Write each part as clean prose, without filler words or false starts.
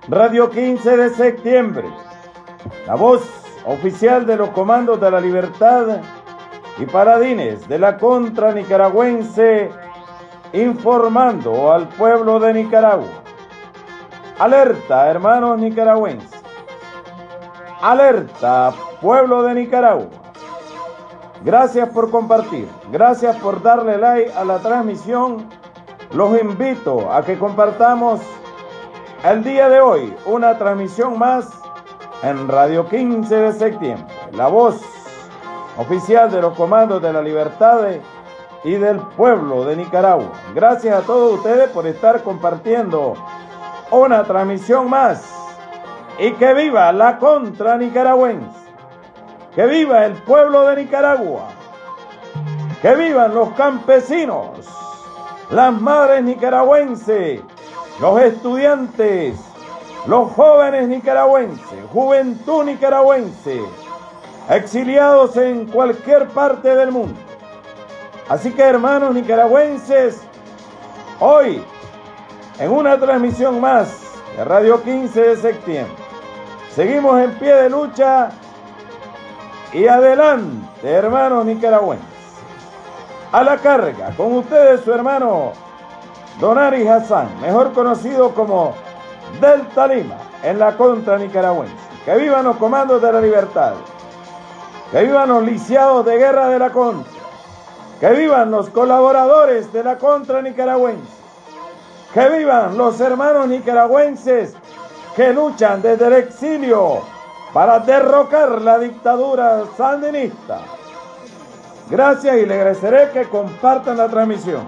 Radio 15 de septiembre, la voz oficial de los comandos de la libertad y paladines de la contra nicaragüense, informando al pueblo de Nicaragua. Alerta, hermanos nicaragüenses. Alerta, pueblo de Nicaragua. Gracias por compartir, gracias por darle like a la transmisión. Los invito a que compartamos el día de hoy una transmisión más en Radio 15 de septiembre, la voz oficial de los comandos de la libertad y del pueblo de Nicaragua. Gracias a todos ustedes por estar compartiendo una transmisión más. Y que viva la contra nicaragüense, que viva el pueblo de Nicaragua, que vivan los campesinos, las madres nicaragüenses, los estudiantes, los jóvenes nicaragüenses, juventud nicaragüense, exiliados en cualquier parte del mundo. Así que, hermanos nicaragüenses, hoy en una transmisión más de Radio 15 de septiembre, seguimos en pie de lucha y adelante, hermanos nicaragüenses. A la carga, con ustedes su hermano Donari Hassan, mejor conocido como Delta Lima, en la contra nicaragüense. Que vivan los comandos de la libertad, que vivan los lisiados de guerra de la contra, que vivan los colaboradores de la contra nicaragüense, que vivan los hermanos nicaragüenses que luchan desde el exilio para derrocar la dictadura sandinista. Gracias y le agradeceré que compartan la transmisión.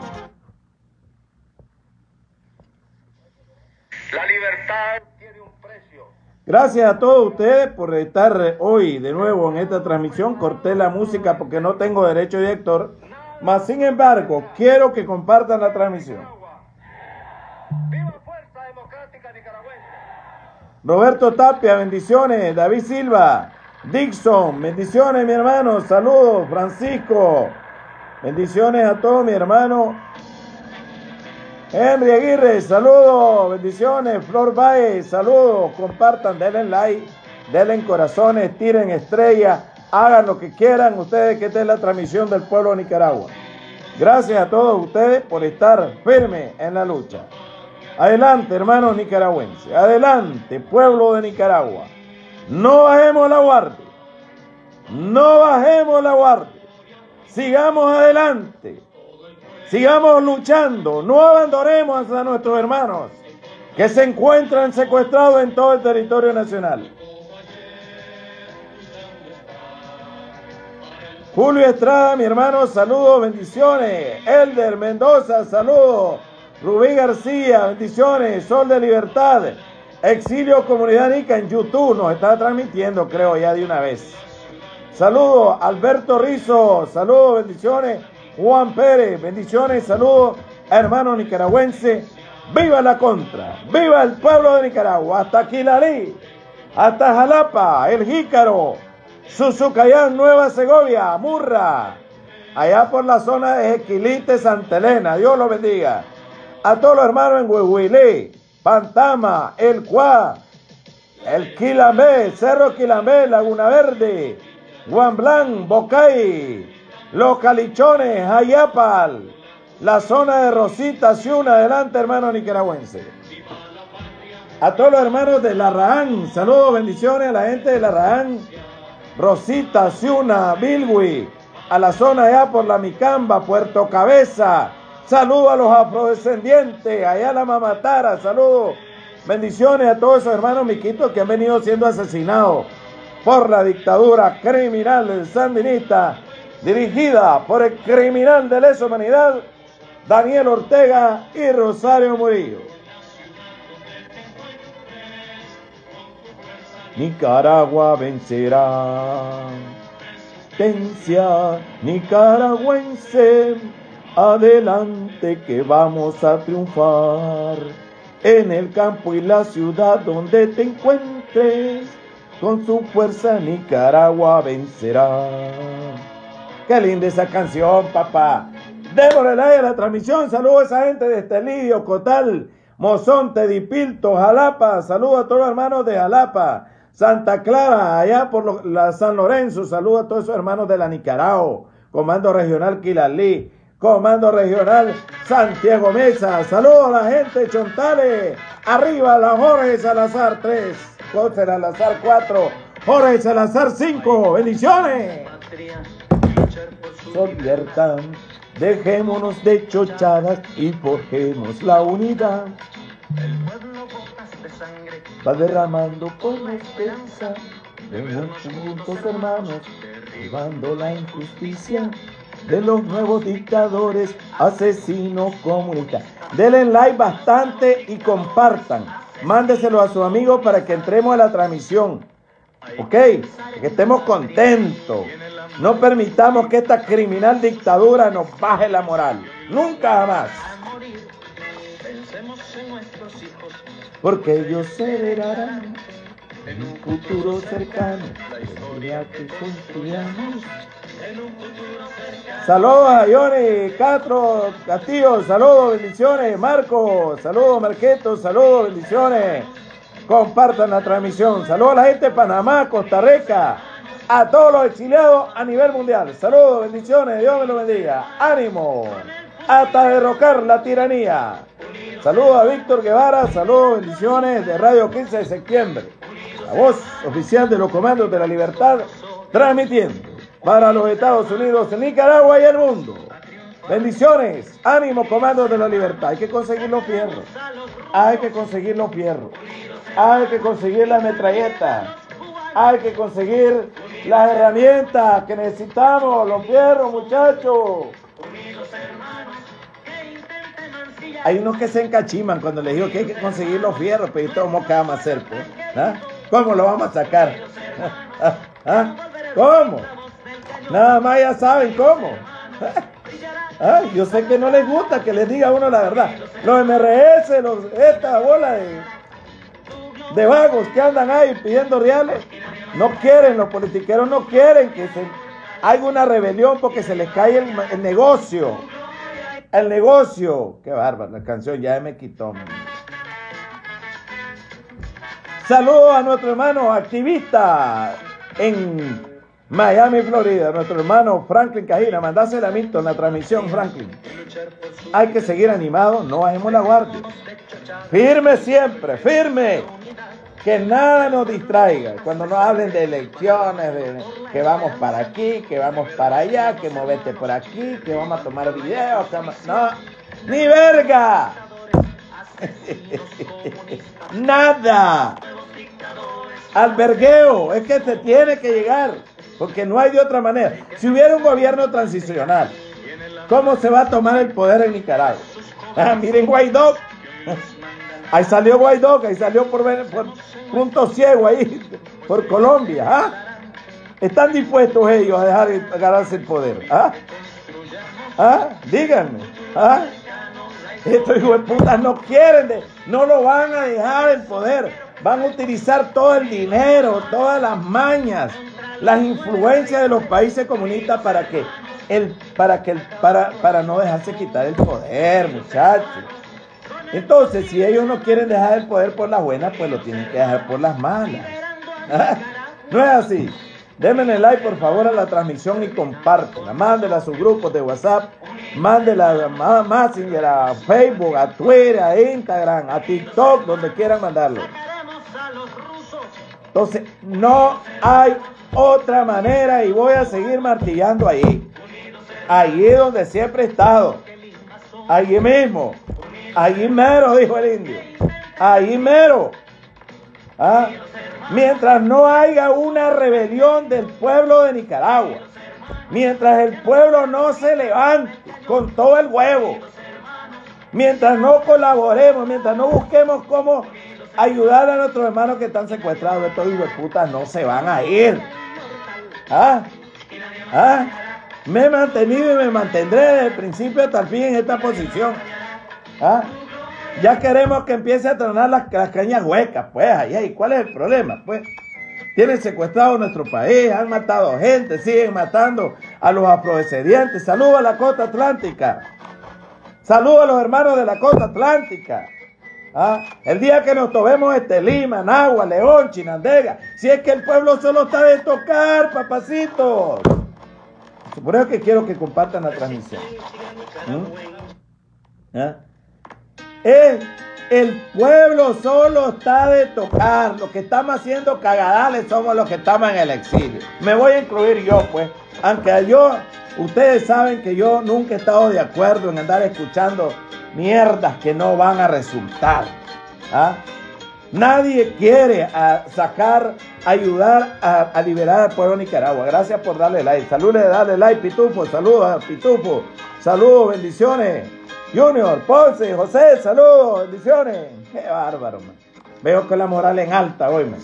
La libertad tiene un precio. Gracias a todos ustedes por estar hoy de nuevo en esta transmisión. Corté la música porque no tengo derecho de autor, mas sin embargo quiero que compartan la transmisión. ¡Viva Fuerza Democrática Nicaragüense! Roberto Tapia, bendiciones. David Silva, Dixon, bendiciones mi hermano, saludos. Francisco, bendiciones a todos mi hermano. Henry Aguirre, saludos, bendiciones. Flor Baez, saludos. Compartan, denle like, denle corazones, tiren estrellas, hagan lo que quieran ustedes, que esta es la transmisión del pueblo de Nicaragua. Gracias a todos ustedes por estar firmes en la lucha. Adelante, hermanos nicaragüenses, adelante, pueblo de Nicaragua. No bajemos la guardia, no bajemos la guardia, sigamos adelante, sigamos luchando, no abandonemos a nuestros hermanos que se encuentran secuestrados en todo el territorio nacional. Julio Estrada, mi hermano, saludos, bendiciones. Elder Mendoza, saludos. Rubí García, bendiciones. Sol de Libertad, Exilio Comunidad Nica en YouTube, nos está transmitiendo, creo, ya de una vez. Saludos, Alberto Rizo, saludos, bendiciones. Juan Pérez, bendiciones, saludos, hermano nicaragüense. ¡Viva la contra! ¡Viva el pueblo de Nicaragua! Hasta Quilalí, hasta Jalapa, El Jícaro, Suzucayán, Nueva Segovia, Murra, allá por la zona de Jequilite, Santa Elena. Dios los bendiga. A todos los hermanos en Huehuilí, Pantama, El Cuá, El Quilambé, Cerro Quilambé, Laguna Verde, Guamblán, Bocay, Los Calichones, Ayapal, la zona de Rosita, Ciuna. Adelante, hermanos nicaragüenses. A todos los hermanos de La Rahán, saludos, bendiciones a la gente de La Rahán, Rosita, Ciuna, Bilwi, a la zona allá por la Micamba, Puerto Cabeza. Saludos a los afrodescendientes, allá a la Mamatara, saludos, bendiciones a todos esos hermanos miquitos que han venido siendo asesinados por la dictadura criminal del sandinista, dirigida por el criminal de lesa humanidad, Daniel Ortega y Rosario Murillo. Nicaragua vencerá, potencia nicaragüense, adelante que vamos a triunfar, en el campo y la ciudad donde te encuentres, con su fuerza Nicaragua vencerá. Qué linda esa canción, papá. Démosle like a la transmisión. Saludos a esa gente de Estelidio, Cotal, Mozonte, Dipilto, Jalapa, saludos a todos los hermanos de Jalapa, Santa Clara, allá por la San Lorenzo, saludos a todos esos hermanos de la Nicaragua, Comando Regional Quilalí, Comando Regional Santiago Mesa, saludos a la gente de Chontales, arriba la Jorge Salazar 3, José Salazar 4, Jorge Salazar 5, bendiciones. Son libertad, dejémonos de chochadas y forjemos la unidad. Va derramando por esperanza, vengan juntos hermanos, derribando la injusticia de los nuevos dictadores, asesinos comunistas. Denle like bastante y compartan. Mándeselo a sus amigos para que entremos a la transmisión. Ok, que estemos contentos. No permitamos que esta criminal dictadura nos baje la moral. Nunca jamás. Porque ellos heredarán en un futuro cercano la historia que construyamos. Saludos a Johnny Castro Castillo, saludos, bendiciones. Marco, saludos. Marqueto, saludos, bendiciones. Compartan la transmisión. Saludos a la gente de Panamá, Costa Rica, a todos los exiliados a nivel mundial. Saludos, bendiciones, Dios me lo bendiga. Ánimo, hasta derrocar la tiranía. Saludos a Víctor Guevara, saludos, bendiciones de Radio 15 de septiembre. La voz oficial de los Comandos de la Libertad, transmitiendo para los Estados Unidos, Nicaragua y el mundo. Bendiciones, ánimo, Comandos de la Libertad. Hay que conseguir los fierros, hay que conseguir los fierros, hay que conseguir la metralleta, hay que conseguir las herramientas que necesitamos, los fierros, muchachos. Hay unos que se encachiman cuando les digo que hay que conseguir los fierros, pero ¿cómo que vamos a hacer? Pues? ¿Ah? ¿Cómo lo vamos a sacar? ¿Ah? ¿Cómo? Nada más ya saben cómo. Ay, yo sé que no les gusta que les diga a uno la verdad. Los MRS, esta bola de vagos que andan ahí pidiendo reales, no quieren, los politiqueros no quieren que haya una rebelión porque se les cae el negocio. El negocio. Qué bárbaro, la canción ya me quitó. Saludos a nuestro hermano activista en Miami, Florida, nuestro hermano Franklin Cajina. Mandásela a Milton la transmisión, Franklin. Hay que seguir animados, no bajemos la guardia. Firme siempre, firme. Que nada nos distraiga. Cuando nos hablen de elecciones, que vamos para aquí, que vamos para allá, que movete por aquí, que vamos a tomar videos, no, ni verga. Nada. Albergueo, es que se tiene que llegar, porque no hay de otra manera. Si hubiera un gobierno transicional, ¿cómo se va a tomar el poder en Nicaragua? Miren Guaidó. Ahí salió Guaidó, ahí salió por punto ciego ahí, por Colombia. ¿Ah? ¿Están dispuestos ellos a dejar ganarse el poder? ¿Ah? ¿Ah? Díganme. ¿Ah? Estos hijos de putas no quieren, no lo van a dejar el poder. Van a utilizar todo el dinero, todas las mañas, las influencias de los países comunistas para no dejarse quitar el poder, muchachos. Entonces, si ellos no quieren dejar el poder por las buenas, pues lo tienen que dejar por las malas. No es así. Denle like, por favor, a la transmisión y compártela. Mándela a sus grupos de WhatsApp, mándela a Messenger, a Facebook, a Twitter, a Instagram, a TikTok, donde quieran mandarlo. Entonces, no hay otra manera y voy a seguir martillando ahí. Ahí es donde siempre he estado. Allí mismo. Allí mero, dijo el indio. Allí mero. ¿Ah? Mientras no haya una rebelión del pueblo de Nicaragua, mientras el pueblo no se levante con todo el huevo, mientras no colaboremos, mientras no busquemos cómo ayudar a nuestros hermanos que están secuestrados, estos hijos de puta no se van a ir. ¿Ah? ¿Ah? Me he mantenido y me mantendré desde el principio hasta el fin en esta posición. ¿Ah? Ya queremos que empiece a tronar las cañas huecas, pues, ahí, ¿cuál es el problema? Pues, tienen secuestrado nuestro país, han matado gente, siguen matando a los afrodescendientes. Saludos a la costa atlántica. Saludos a los hermanos de la costa atlántica. El día que nos tomemos Lima, Nagua, León, Chinandega, si es que el pueblo solo está de tocar, papacitos. Por eso que quiero que compartan la transmisión. El pueblo solo está de tocar. Los que estamos haciendo cagadales somos los que estamos en el exilio. Me voy a incluir yo, pues. Aunque ustedes saben que yo nunca he estado de acuerdo en andar escuchando mierdas que no van a resultar. Nadie quiere ayudar a liberar al pueblo de Nicaragua. Gracias por darle like. Saludos, darle like, Pitufo. Saludos, Pitufo. Saludos, bendiciones. Junior, Ponce, José, saludos, bendiciones. Qué bárbaro, man. Veo que la moral en alta hoy, man.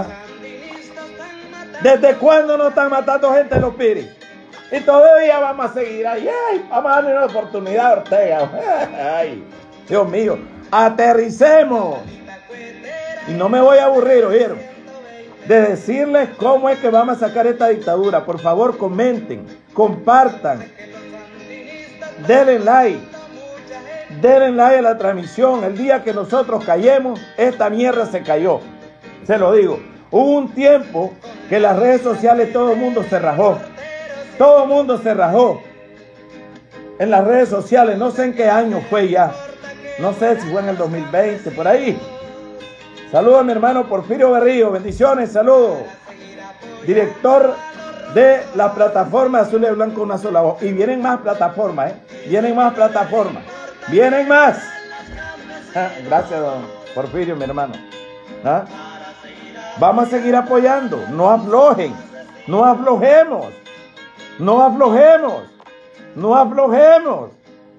¿Desde cuándo no están matando gente en los piris? Y todavía vamos a seguir ahí. Ay, vamos a darle una oportunidad a Ortega. Ay, Dios mío, aterricemos. Y no me voy a aburrir, ¿oyeron? De decirles cómo es que vamos a sacar esta dictadura. Por favor, comenten, compartan, denle like. Denle like a la transmisión. El día que nosotros cayemos, esta mierda se cayó. Se lo digo. Hubo un tiempo que en las redes sociales todo el mundo se rajó. Todo el mundo se rajó. En las redes sociales, no sé en qué año fue ya. No sé si fue en el 2020, por ahí. Saludos a mi hermano Porfirio Berrío. Bendiciones, saludos. Director de la plataforma Azul y Blanco, una sola voz. Y vienen más plataformas, Vienen más plataformas. Vienen más. Gracias, don Porfirio, mi hermano. Vamos a seguir apoyando. No aflojen. No aflojemos. No aflojemos. No aflojemos.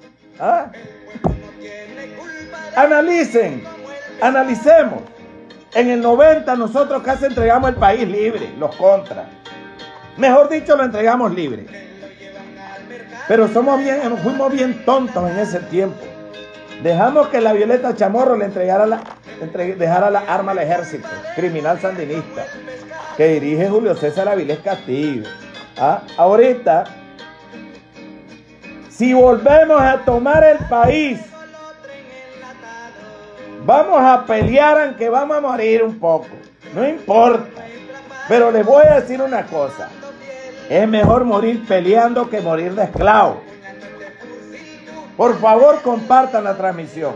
Analicen. Analicemos. En el 90 nosotros casi entregamos el país libre. Los contras. Mejor dicho, lo entregamos libre. Pero fuimos bien tontos en ese tiempo. Dejamos que la Violeta Chamorro le dejara la arma al ejército, criminal sandinista, que dirige Julio César Avilés Castillo. Ahorita, si volvemos a tomar el país, vamos a pelear aunque vamos a morir un poco. No importa. Pero les voy a decir una cosa. Es mejor morir peleando que morir de esclavo. Por favor, compartan la transmisión.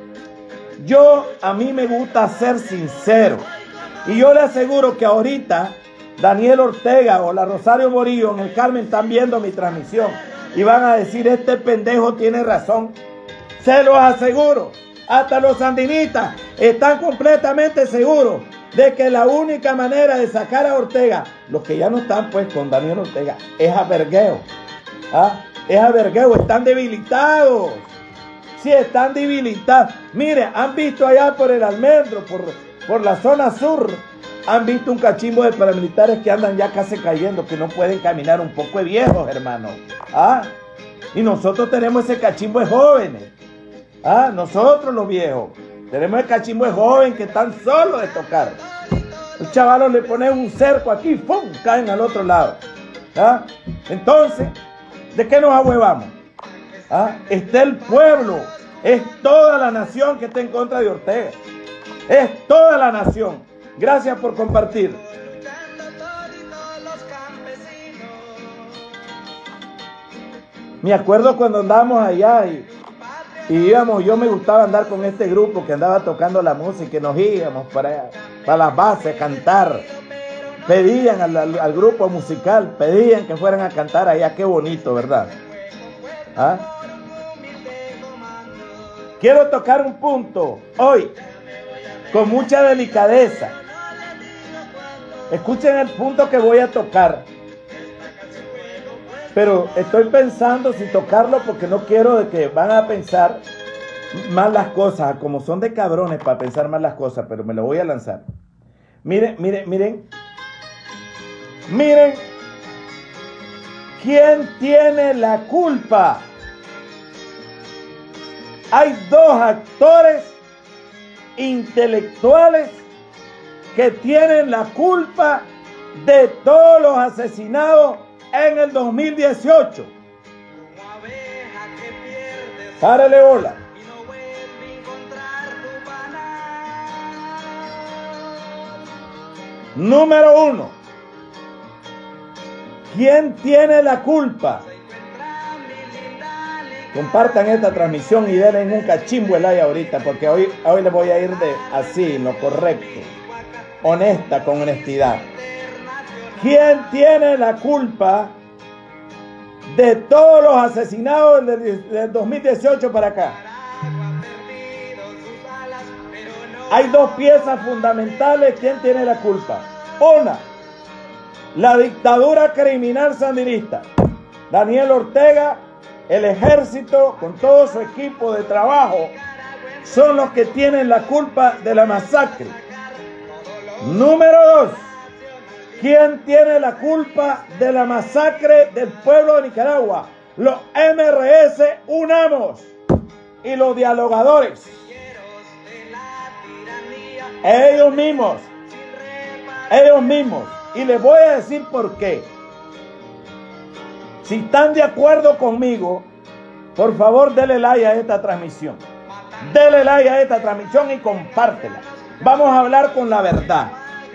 A mí me gusta ser sincero. Y yo le aseguro que ahorita Daniel Ortega o la Rosario Murillo en el Carmen están viendo mi transmisión. Y van a decir, este pendejo tiene razón. Se los aseguro. Hasta los sandinistas están completamente seguros de que la única manera de sacar a Ortega, los que ya no están pues con Daniel Ortega, es a vergueo. Es a vergueo, están debilitados. Sí, están debilitados. Mire, han visto allá por el Almendro, por la zona sur, han visto un cachimbo de paramilitares que andan ya casi cayendo, que no pueden caminar, un poco de viejos, hermano. Y nosotros tenemos ese cachimbo de jóvenes. Nosotros los viejos tenemos el cachimbo de joven que están solos de tocar. Los chavalos le ponen un cerco aquí, ¡pum!, caen al otro lado. Entonces, ¿de qué nos ahuevamos? Está el pueblo, es toda la nación que está en contra de Ortega. Es toda la nación. Gracias por compartir. Me acuerdo cuando andábamos allá y íbamos, yo me gustaba andar con este grupo que andaba tocando la música y nos íbamos para las bases a cantar. Pedían al grupo musical, pedían que fueran a cantar allá. Qué bonito, ¿verdad? Quiero tocar un punto hoy con mucha delicadeza. Escuchen el punto que voy a tocar. Pero estoy pensando si tocarlo porque no quiero de que van a pensar mal las cosas, como son de cabrones para pensar mal las cosas, pero me lo voy a lanzar. Miren, miren, miren. Miren, ¿quién tiene la culpa? Hay dos actores intelectuales que tienen la culpa de todos los asesinados en el 2018. Párale bola. Número 1. ¿Quién tiene la culpa? Compartan esta transmisión y denle un cachimbo el like ahorita, porque hoy les voy a ir así, lo correcto, honesta, con honestidad. ¿Quién tiene la culpa de todos los asesinados del 2018 para acá? Hay dos piezas fundamentales. ¿Quién tiene la culpa? Una, la dictadura criminal sandinista. Daniel Ortega, el ejército con todo su equipo de trabajo son los que tienen la culpa de la masacre. Número 2, ¿quién tiene la culpa de la masacre del pueblo de Nicaragua? Los MRS Unamos y los dialogadores. Ellos mismos. Y les voy a decir por qué. Si están de acuerdo conmigo, por favor denle like a esta transmisión. Denle like a esta transmisión y compártela. Vamos a hablar con la verdad.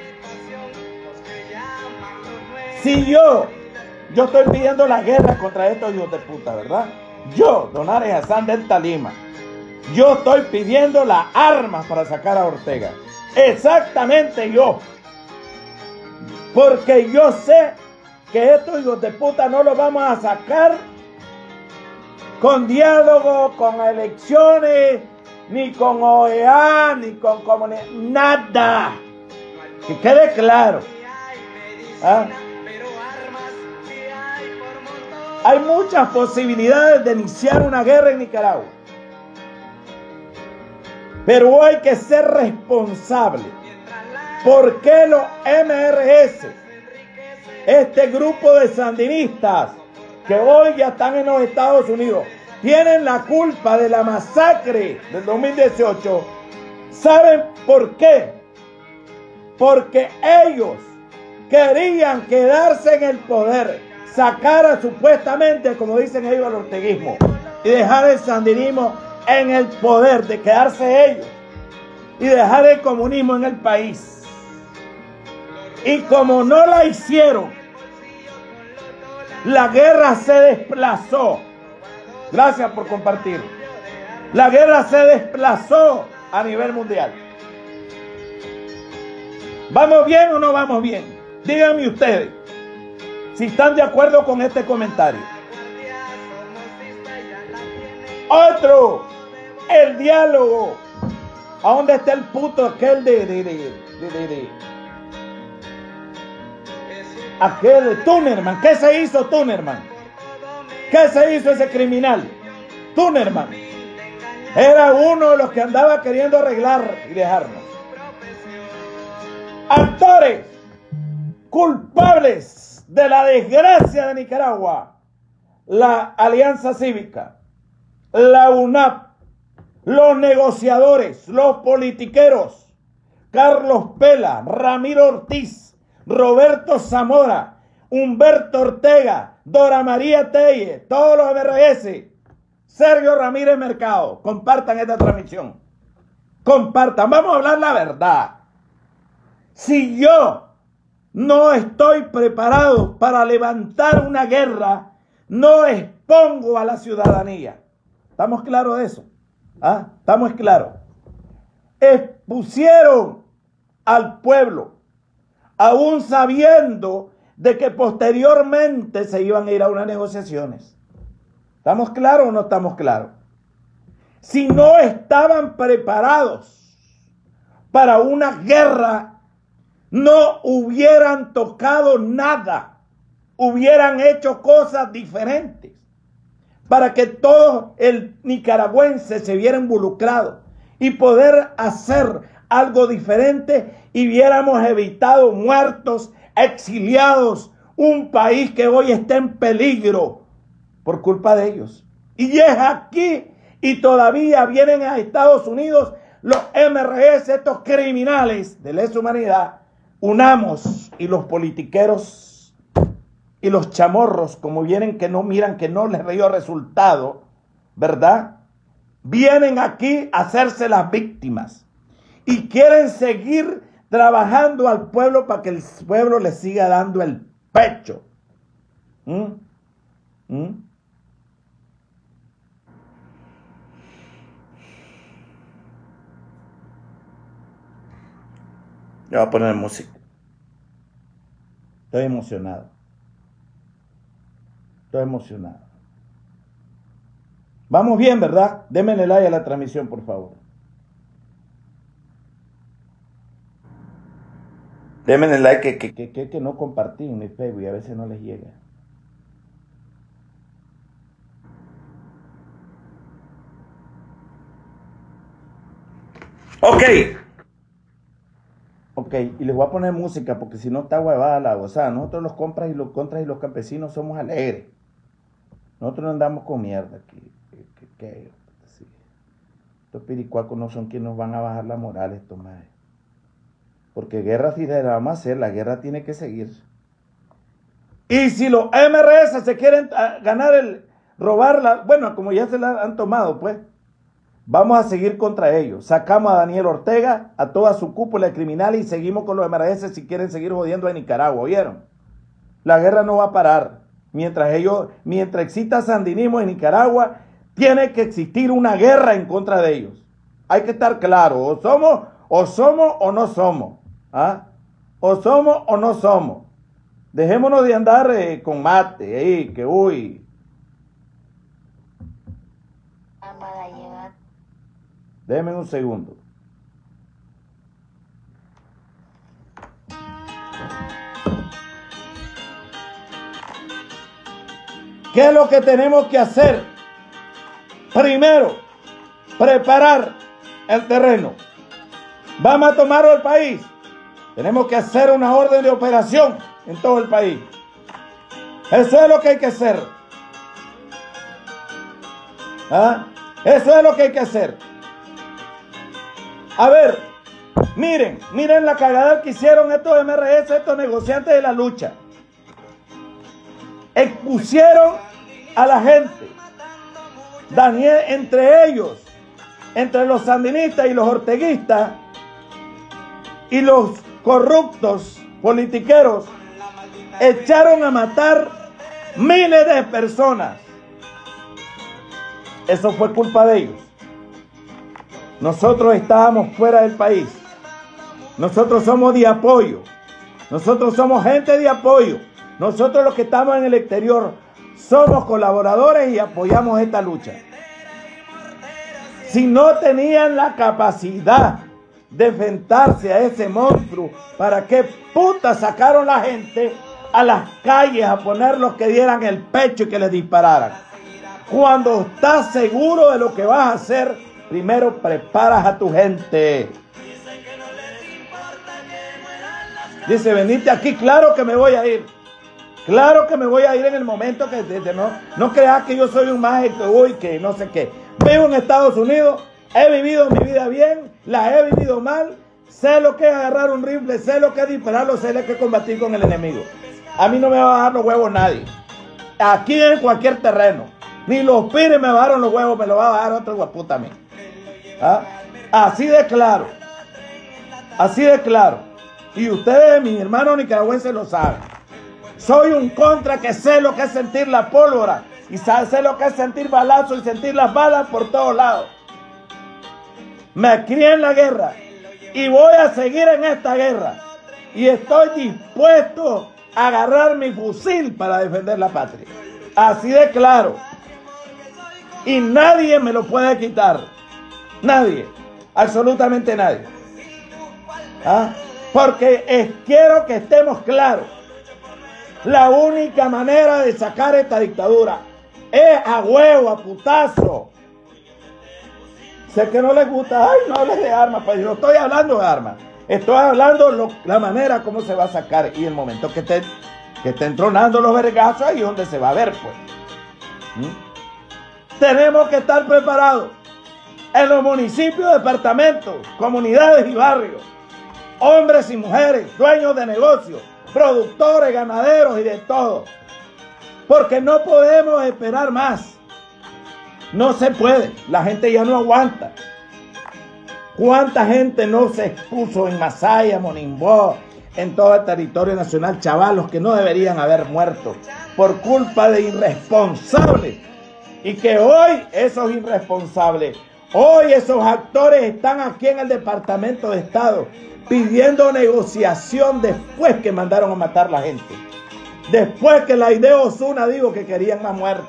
Si yo estoy pidiendo la guerra contra estos hijos de puta, ¿verdad? Yo, Don Ares Hassan del Talima, yo estoy pidiendo las armas para sacar a Ortega. Exactamente yo. Porque yo sé que estos hijos de puta no los vamos a sacar con diálogo, con elecciones, ni con OEA, ni con comunidad, nada. Que quede claro. ¿Ah? Hay muchas posibilidades de iniciar una guerra en Nicaragua. Pero hay que ser responsable. ¿Por qué los MRS, este grupo de sandinistas que hoy ya están en los Estados Unidos, tienen la culpa de la masacre del 2018? ¿Saben por qué? Porque ellos querían quedarse en el poder, sacar supuestamente, como dicen ellos, al orteguismo y dejar el sandinismo en el poder, de quedarse ellos y dejar el comunismo en el país. Y como no la hicieron, la guerra se desplazó. Gracias por compartir. La guerra se desplazó a nivel mundial. ¿Vamos bien o no vamos bien? Díganme ustedes si están de acuerdo con este comentario. Otro, el diálogo. ¿A dónde está el puto aquel aquel de Tunerman? ¿Qué se hizo Tunerman? ¿Qué se hizo ese criminal? Tunerman era uno de los que andaba queriendo arreglar y dejarnos. Actores culpables de la desgracia de Nicaragua: la Alianza Cívica, la UNAP, los negociadores, los politiqueros, Carlos Pela, Ramiro Ortiz, Roberto Zamora, Humberto Ortega, Dora María Telle, todos los MRS, Sergio Ramírez Mercado. Compartan esta transmisión. Compartan. Vamos a hablar la verdad. Si yo no estoy preparado para levantar una guerra, no expongo a la ciudadanía. ¿Estamos claros de eso? ¿Ah? ¿Estamos claros? Expusieron al pueblo, aún sabiendo de que posteriormente se iban a ir a unas negociaciones. ¿Estamos claros o no estamos claros? Si no estaban preparados para una guerra, no hubieran tocado nada, hubieran hecho cosas diferentes para que todo el nicaragüense se viera involucrado y poder hacer algo diferente y viéramos evitado muertos, exiliados, un país que hoy está en peligro por culpa de ellos. Y es aquí, y todavía vienen a Estados Unidos los MRS, estos criminales de lesa humanidad, Unamos, y los politiqueros y los chamorros, como vienen, que no miran, que no les dio resultado, ¿verdad? Vienen aquí a hacerse las víctimas y quieren seguir trabajando al pueblo para que el pueblo le siga dando el pecho. Yo voy a poner música. Estoy emocionado. Estoy emocionado. Vamos bien, ¿verdad? Denme el like a la transmisión, por favor. Denme el like que no compartí en mi Facebook y a veces no les llega. Ok, y les voy a poner música porque si no está huevada la gozada. Nosotros los contras y los campesinos somos alegres. Nosotros no andamos con mierda aquí. Sí. Estos piricuacos no son quienes nos van a bajar la moral, estos madres. Porque guerra sí la vamos a hacer, la guerra tiene que seguir. Y si los MRS se quieren ganar robarla, bueno, como ya se la han tomado, pues, vamos a seguir contra ellos. Sacamos a Daniel Ortega, a toda su cúpula criminal y seguimos con los MRS si quieren seguir jodiendo a Nicaragua, ¿oyeron? La guerra no va a parar. Mientras exista sandinismo en Nicaragua, tiene que existir una guerra en contra de ellos. Hay que estar claro, o somos o no somos. ¿Ah? O somos o no somos. Dejémonos de andar con mate, que uy. Déjenme un segundo. ¿Qué es lo que tenemos que hacer? Primero, preparar el terreno. Vamos a tomar el país. Tenemos que hacer una orden de operación en todo el país. Eso es lo que hay que hacer. ¿Ah? Eso es lo que hay que hacer. A ver, miren la cagada que hicieron estos MRS, estos negociantes de la lucha. Expusieron a la gente. Daniel, entre ellos, entre los sandinistas y los orteguistas y los corruptos politiqueros, echaron a matar miles de personas. Eso fue culpa de ellos. Nosotros estábamos fuera del país. Nosotros somos de apoyo. Nosotros somos gente de apoyo. Nosotros los que estamos en el exterior somos colaboradores y apoyamos esta lucha. Si no tenían la capacidad de enfrentarse a ese monstruo, ¿para qué puta sacaron la gente a las calles a ponerlos que dieran el pecho y que les dispararan? Cuando estás seguro de lo que vas a hacer, primero preparas a tu gente. Dice, venite aquí, claro que me voy a ir. Claro que me voy a ir en el momento que no creas que yo soy un maje que no sé qué. Vivo en Estados Unidos, he vivido mi vida bien, la he vivido mal, sé lo que es agarrar un rifle, sé lo que es dispararlo, sé lo que es combatir con el enemigo. A mí no me va a bajar los huevos nadie. Aquí en cualquier terreno. Ni los pires me bajaron los huevos, me lo va a bajar otro guaputa a mí. ¿Ah? Así de claro. Así de claro. Y ustedes, mis hermanos nicaragüenses, lo saben. Soy un contra que sé lo que es sentir la pólvora. Y sé lo que es sentir balazos y sentir las balas por todos lados. Me crié en la guerra. Y voy a seguir en esta guerra. Y estoy dispuesto a agarrar mi fusil para defender la patria. Así de claro. Y nadie me lo puede quitar. Nadie. Absolutamente nadie. ¿Ah? Porque quiero que estemos claros. La única manera de sacar esta dictadura es a huevo, a putazo. Sé que no les gusta. Ay, no hables de armas. Pues yo no estoy hablando de armas. Estoy hablando la manera como se va a sacar. Y el momento que estén tronando los vergazos, ahí es donde se va a ver, pues. Tenemos que estar preparados en los municipios, departamentos, comunidades y barrios. Hombres y mujeres, dueños de negocios, productores, ganaderos y de todo. Porque no podemos esperar más. No se puede. La gente ya no aguanta. ¿Cuánta gente no se expuso en Masaya, Monimbó, en todo el territorio nacional? Chavalos que no deberían haber muerto por culpa de irresponsables. Y que hoy esos irresponsables, hoy esos actores están aquí en el Departamento de Estado pidiendo negociación después que mandaron a matar a la gente. Después que la idea Osuna dijo que querían más muertos.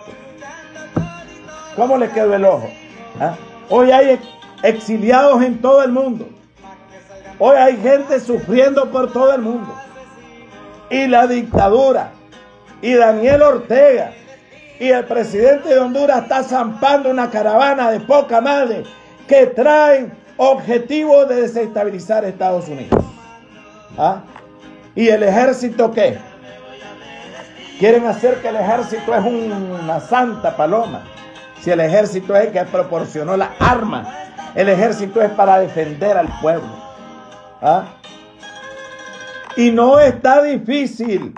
¿Cómo les quedó el ojo? ¿Ah? Hoy hay exiliados en todo el mundo. Hoy hay gente sufriendo por todo el mundo. Y la dictadura, y Daniel Ortega, y el presidente de Honduras está zampando una caravana de poca madre que traen objetivo de desestabilizar Estados Unidos. ¿Ah? ¿Y el ejército qué? Quieren hacer que el ejército es una santa paloma. Si el ejército es el que proporcionó las armas, el ejército es para defender al pueblo. ¿Ah? Y no está difícil.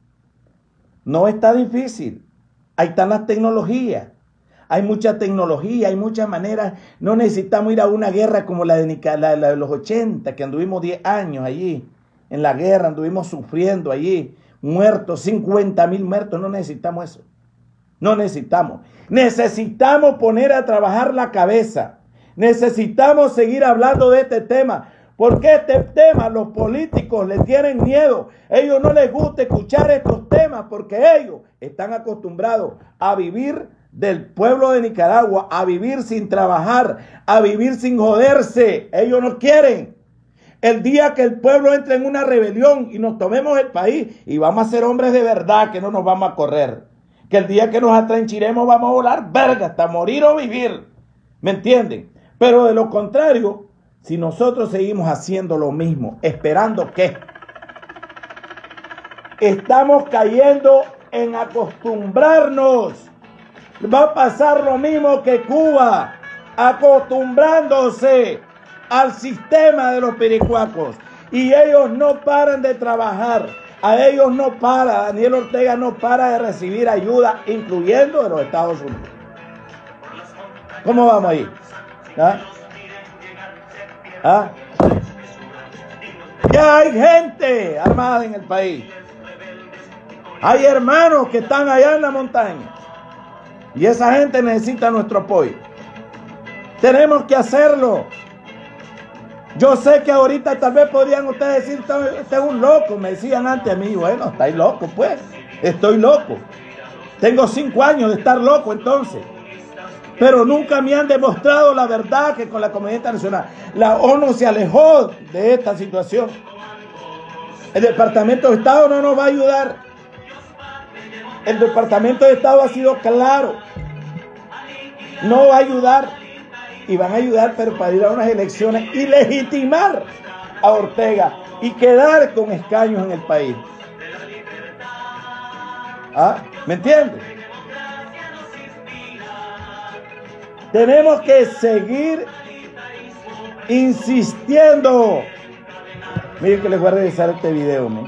No está difícil. Ahí están las tecnologías. Hay mucha tecnología, hay muchas maneras. No necesitamos ir a una guerra como la de los 80, que anduvimos 10 años allí. En la guerra anduvimos sufriendo allí. Muertos, 50,000 muertos. No necesitamos eso. No necesitamos. Necesitamos poner a trabajar la cabeza. Necesitamos seguir hablando de este tema. Porque este tema los políticos le tienen miedo. Ellos no les gusta escuchar estos temas porque ellos están acostumbrados a vivir del pueblo de Nicaragua, a vivir sin trabajar, a vivir sin joderse. Ellos no quieren. El día que el pueblo entre en una rebelión y nos tomemos el país y vamos a ser hombres de verdad, que no nos vamos a correr. Que el día que nos atrinchiremos vamos a volar verga hasta morir o vivir. ¿Me entienden? Pero de lo contrario, si nosotros seguimos haciendo lo mismo, esperando que estamos cayendo en acostumbrarnos. Va a pasar lo mismo que Cuba, acostumbrándose al sistema de los piricuacos. Y ellos no paran de trabajar. A ellos no para, Daniel Ortega no para de recibir ayuda, incluyendo de los Estados Unidos. ¿Cómo vamos ahí? ¿Ah? ¿Ah? Ya hay gente armada en el país. Hay hermanos que están allá en la montaña. Y esa gente necesita nuestro apoyo. Tenemos que hacerlo. Yo sé que ahorita tal vez podrían ustedes decir, usted es un loco. Me decían antes a mí, bueno, estáis loco pues. Estoy loco. Tengo 5 años de estar loco entonces. Pero nunca me han demostrado la verdad que con la comunidad internacional. La ONU se alejó de esta situación. El Departamento de Estado no nos va a ayudar. El Departamento de Estado ha sido claro. No va a ayudar. Y van a ayudar, pero para ir a unas elecciones y legitimar a Ortega y quedar con escaños en el país. ¿Ah? ¿Me entiendes? Tenemos que seguir insistiendo. Miren que les voy a revisar este video, ¿no?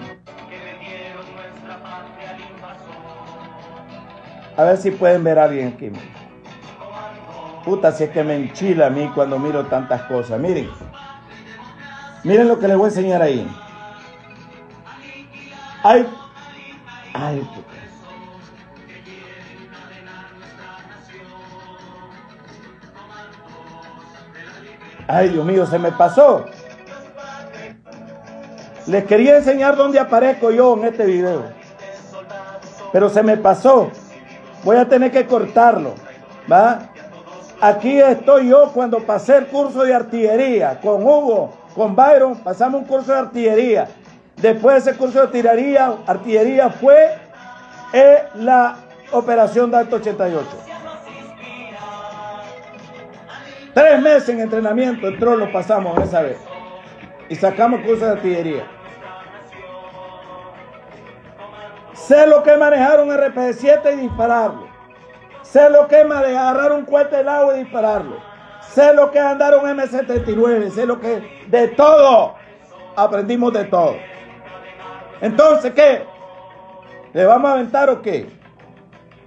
A ver si pueden ver a alguien aquí. Puta, si es que me enchila a mí cuando miro tantas cosas. Miren. Miren lo que les voy a enseñar ahí. Ay, puta. Ay, Dios mío, se me pasó. Les quería enseñar dónde aparezco yo en este video. Pero se me pasó. Voy a tener que cortarlo. ¿Va? Aquí estoy yo cuando pasé el curso de artillería. Con Hugo, con Byron, pasamos un curso de artillería. Después de ese curso de artillería fue la operación de Alto 88. 3 meses en entrenamiento, entró, lo pasamos esa vez. Y sacamos cursos de artillería. Sé lo que es manejar un RPG-7 y dispararlo. Sé lo que es agarrar un cohete del agua y dispararlo. Sé lo que es andar un M79. Sé lo que es de todo. Aprendimos de todo. Entonces, ¿qué? ¿Le vamos a aventar o qué?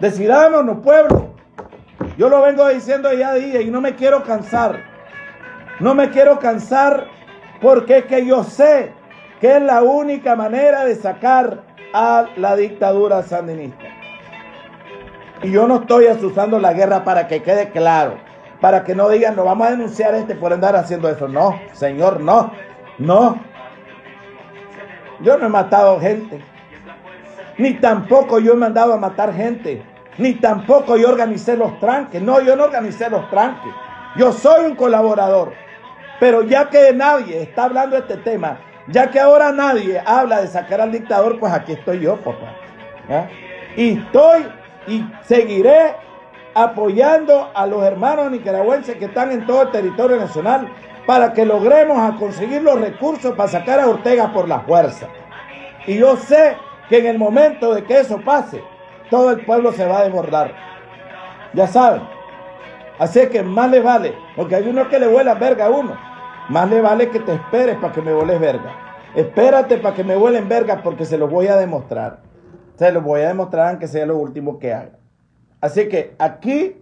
Decidámonos, pueblo. Yo lo vengo diciendo ya día y no me quiero cansar. No me quiero cansar porque es que yo sé que es la única manera de sacar a la dictadura sandinista. Y yo no estoy asusando la guerra, para que quede claro, para que no digan, no vamos a denunciar a este por andar haciendo eso. No, señor, no, no. Yo no he matado gente, ni tampoco yo he mandado a matar gente, ni tampoco yo organicé los tranques. No, yo no organicé los tranques. Yo soy un colaborador. Pero ya que nadie está hablando de este tema, ya que ahora nadie habla de sacar al dictador, pues aquí estoy yo, papá. ¿Ya? Y seguiré apoyando a los hermanos nicaragüenses que están en todo el territorio nacional para que logremos a conseguir los recursos para sacar a Ortega por la fuerza. Y yo sé que en el momento de que eso pase, todo el pueblo se va a desbordar. Ya saben. Así que más le vale, porque hay uno que le vuela verga a uno. Más le vale que te esperes para que me vueles verga. Espérate para que me vuelen verga, porque se los voy a demostrar. Se los voy a demostrar aunque sea lo último que haga. Así que aquí,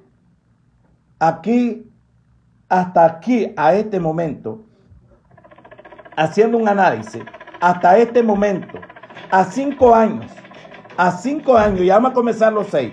hasta aquí, a este momento, haciendo un análisis, hasta este momento, a 5 años, ya vamos a comenzar los 6.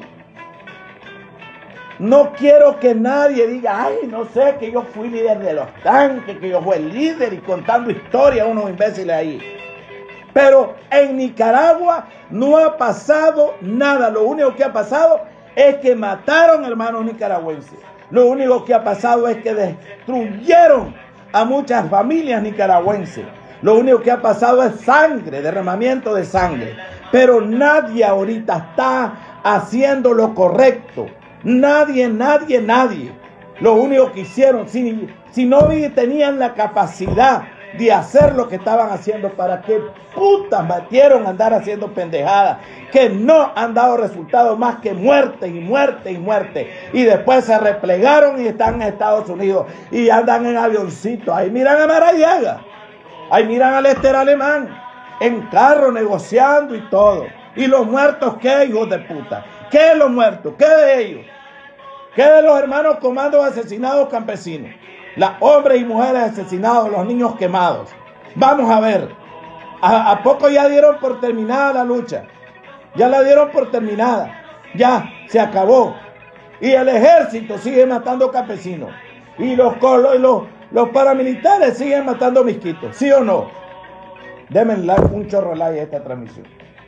No quiero que nadie diga, ay, no sé, que yo fui líder de los tanques, que yo fui el líder, y contando historias unos imbéciles ahí. Pero en Nicaragua no ha pasado nada. Lo único que ha pasado es que mataron hermanos nicaragüenses. Lo único que ha pasado es que destruyeron a muchas familias nicaragüenses. Lo único que ha pasado es sangre, derramamiento de sangre. Pero nadie ahorita está haciendo lo correcto. Nadie. Lo único que hicieron, si no tenían la capacidad de hacer lo que estaban haciendo, ¿para qué putas metieron a andar haciendo pendejadas que no han dado resultados más que muerte y muerte y muerte? Y después se replegaron y están en Estados Unidos y andan en avioncitos. Ahí miran a Maradiaga, ahí miran a Lester Alemán en carro negociando y todo. ¿Y los muertos qué, hijos de puta? ¿Qué de los muertos? ¿Qué de ellos? ¿Qué de los hermanos comandos asesinados campesinos? Las hombres y mujeres asesinados, los niños quemados. Vamos a ver, ¿a poco ya dieron por terminada la lucha? Ya la dieron por terminada, ya se acabó. Y el ejército sigue matando campesinos. Y los paramilitares siguen matando misquitos, ¿sí o no? Denme un chorro like a esta transmisión.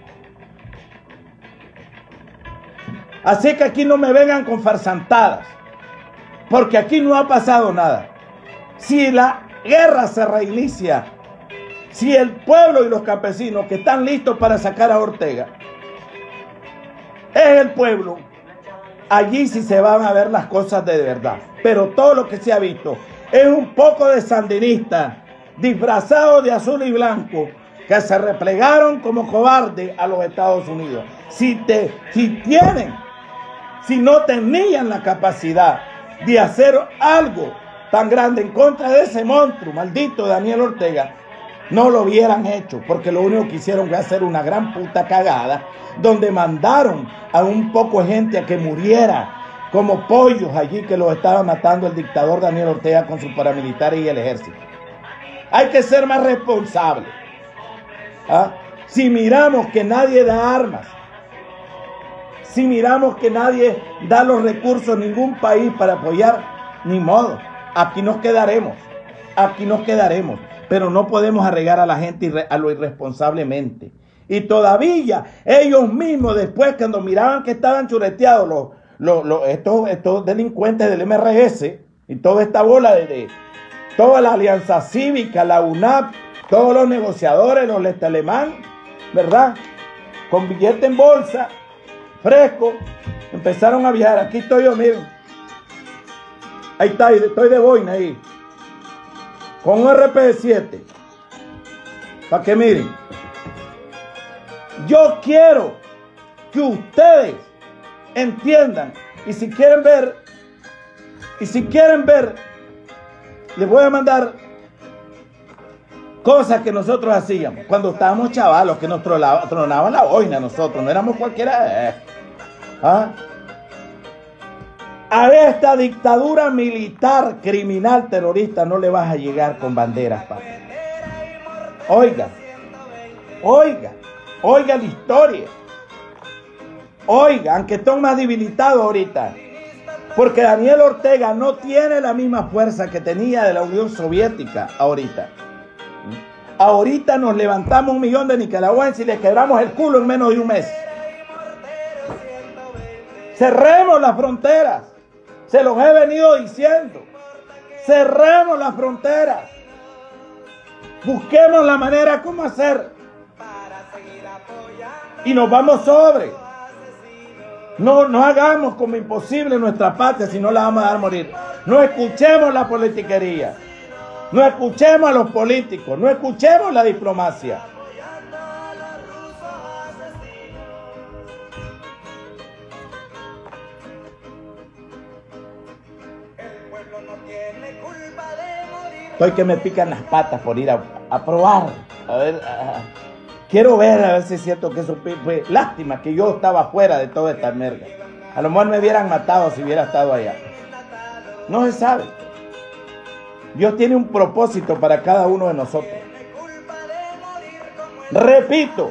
Así que aquí no me vengan con farsantadas, porque aquí no ha pasado nada. Si la guerra se reinicia, si el pueblo y los campesinos que están listos para sacar a Ortega, es el pueblo, allí sí se van a ver las cosas de verdad. Pero todo lo que se ha visto es un poco de sandinistas disfrazados de azul y blanco que se replegaron como cobardes a los Estados Unidos. Si no tenían la capacidad de hacer algo tan grande en contra de ese monstruo maldito Daniel Ortega, no lo hubieran hecho, porque lo único que hicieron fue hacer una gran puta cagada, donde mandaron a un poco de gente a que muriera como pollos allí, que los estaba matando el dictador Daniel Ortega con sus paramilitares y el ejército. Hay que ser más responsables. Si miramos que nadie da armas, si miramos que nadie da los recursos a ningún país para apoyar, ni modo, aquí nos quedaremos, pero no podemos arregar a la gente a lo irresponsablemente. Y todavía ellos mismos, después cuando miraban que estaban chureteados estos delincuentes del MRS y toda esta bola de toda la Alianza Cívica, la UNAP, todos los negociadores, los Lester Alemán, ¿verdad? Con billete en bolsa, fresco, empezaron a viajar. Aquí estoy yo, miren. Ahí está, estoy de boina ahí. Con un RP7. Para que miren. Yo quiero que ustedes entiendan. Y si quieren ver, les voy a mandar cosas que nosotros hacíamos cuando estábamos chavalos, que nos tronaban la boina nosotros, no éramos cualquiera. A esta dictadura militar, criminal, terrorista, no le vas a llegar con banderas, papá. Oiga, oiga, oiga la historia. Oiga, aunque están más debilitados ahorita. Porque Daniel Ortega no tiene la misma fuerza que tenía de la Unión Soviética ahorita. Ahorita nos levantamos 1 millón de nicaragüenses y les quebramos el culo en menos de un mes. Cerremos las fronteras. Se los he venido diciendo. Cerremos las fronteras. Busquemos la manera como hacer. Y nos vamos sobre. No hagamos como imposible nuestra patria si no la vamos a dar morir. No escuchemos la politiquería. No escuchemos a los políticos. No escuchemos la diplomacia. Estoy que me pican las patas por ir a probar. A ver, quiero ver a ver si es cierto que eso fue. Lástima que yo estaba fuera de toda esta merga. A lo mejor me hubieran matado si hubiera estado allá. No se sabe. Dios tiene un propósito para cada uno de nosotros. Repito,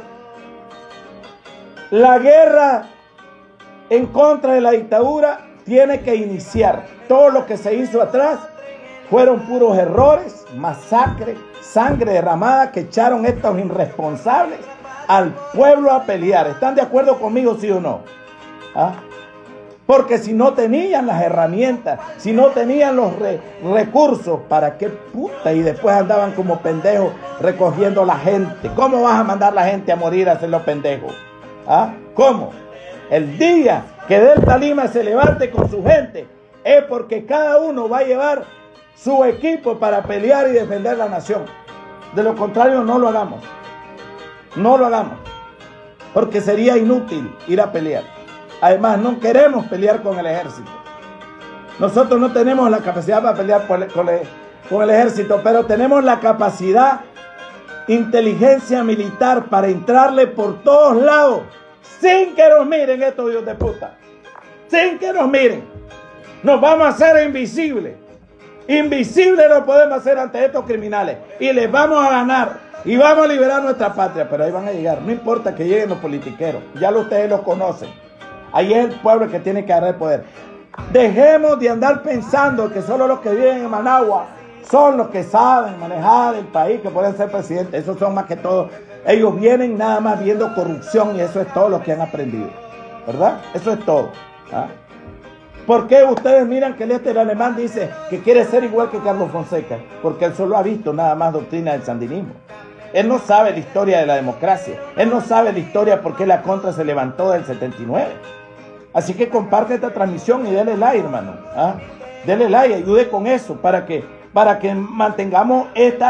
la guerra en contra de la dictadura tiene que iniciar. Todo lo que se hizo atrás fueron puros errores, masacre, sangre derramada que echaron estos irresponsables al pueblo a pelear. ¿Están de acuerdo conmigo, sí o no? ¿Ah? Porque si no tenían las herramientas, si no tenían los recursos, ¿para qué puta? Y después andaban como pendejos recogiendo la gente. ¿Cómo vas a mandar la gente a morir a hacer los pendejos? ¿Ah? ¿Cómo? El día que Delta Lima se levante con su gente es porque cada uno va a llevar su equipo para pelear y defender la nación. De lo contrario, no lo hagamos. No lo hagamos. Porque sería inútil ir a pelear. Además, no queremos pelear con el ejército. Nosotros no tenemos la capacidad para pelear con el ejército, pero tenemos la capacidad, inteligencia militar para entrarle por todos lados, sin que nos miren estos hijos de puta. Sin que nos miren. Nos vamos a hacer invisibles. Invisibles nos podemos hacer ante estos criminales. Y les vamos a ganar. Y vamos a liberar nuestra patria. Pero ahí van a llegar. No importa que lleguen los politiqueros. Ya ustedes los conocen. Ahí es el pueblo que tiene que agarrar el poder. Dejemos de andar pensando que solo los que viven en Managua son los que saben manejar el país, que pueden ser presidentes. Esos son más que todo. Ellos vienen nada más viendo corrupción y eso es todo lo que han aprendido. ¿Verdad? Eso es todo. ¿Ah? ¿Por qué ustedes miran que el alemán dice que quiere ser igual que Carlos Fonseca? Porque él solo ha visto nada más doctrina del sandinismo. Él no sabe la historia de la democracia. Él no sabe la historia por qué la contra se levantó del 79. Así que comparte esta transmisión y denle like, hermano. ¿Ah? Denle like, ayude con eso para que mantengamos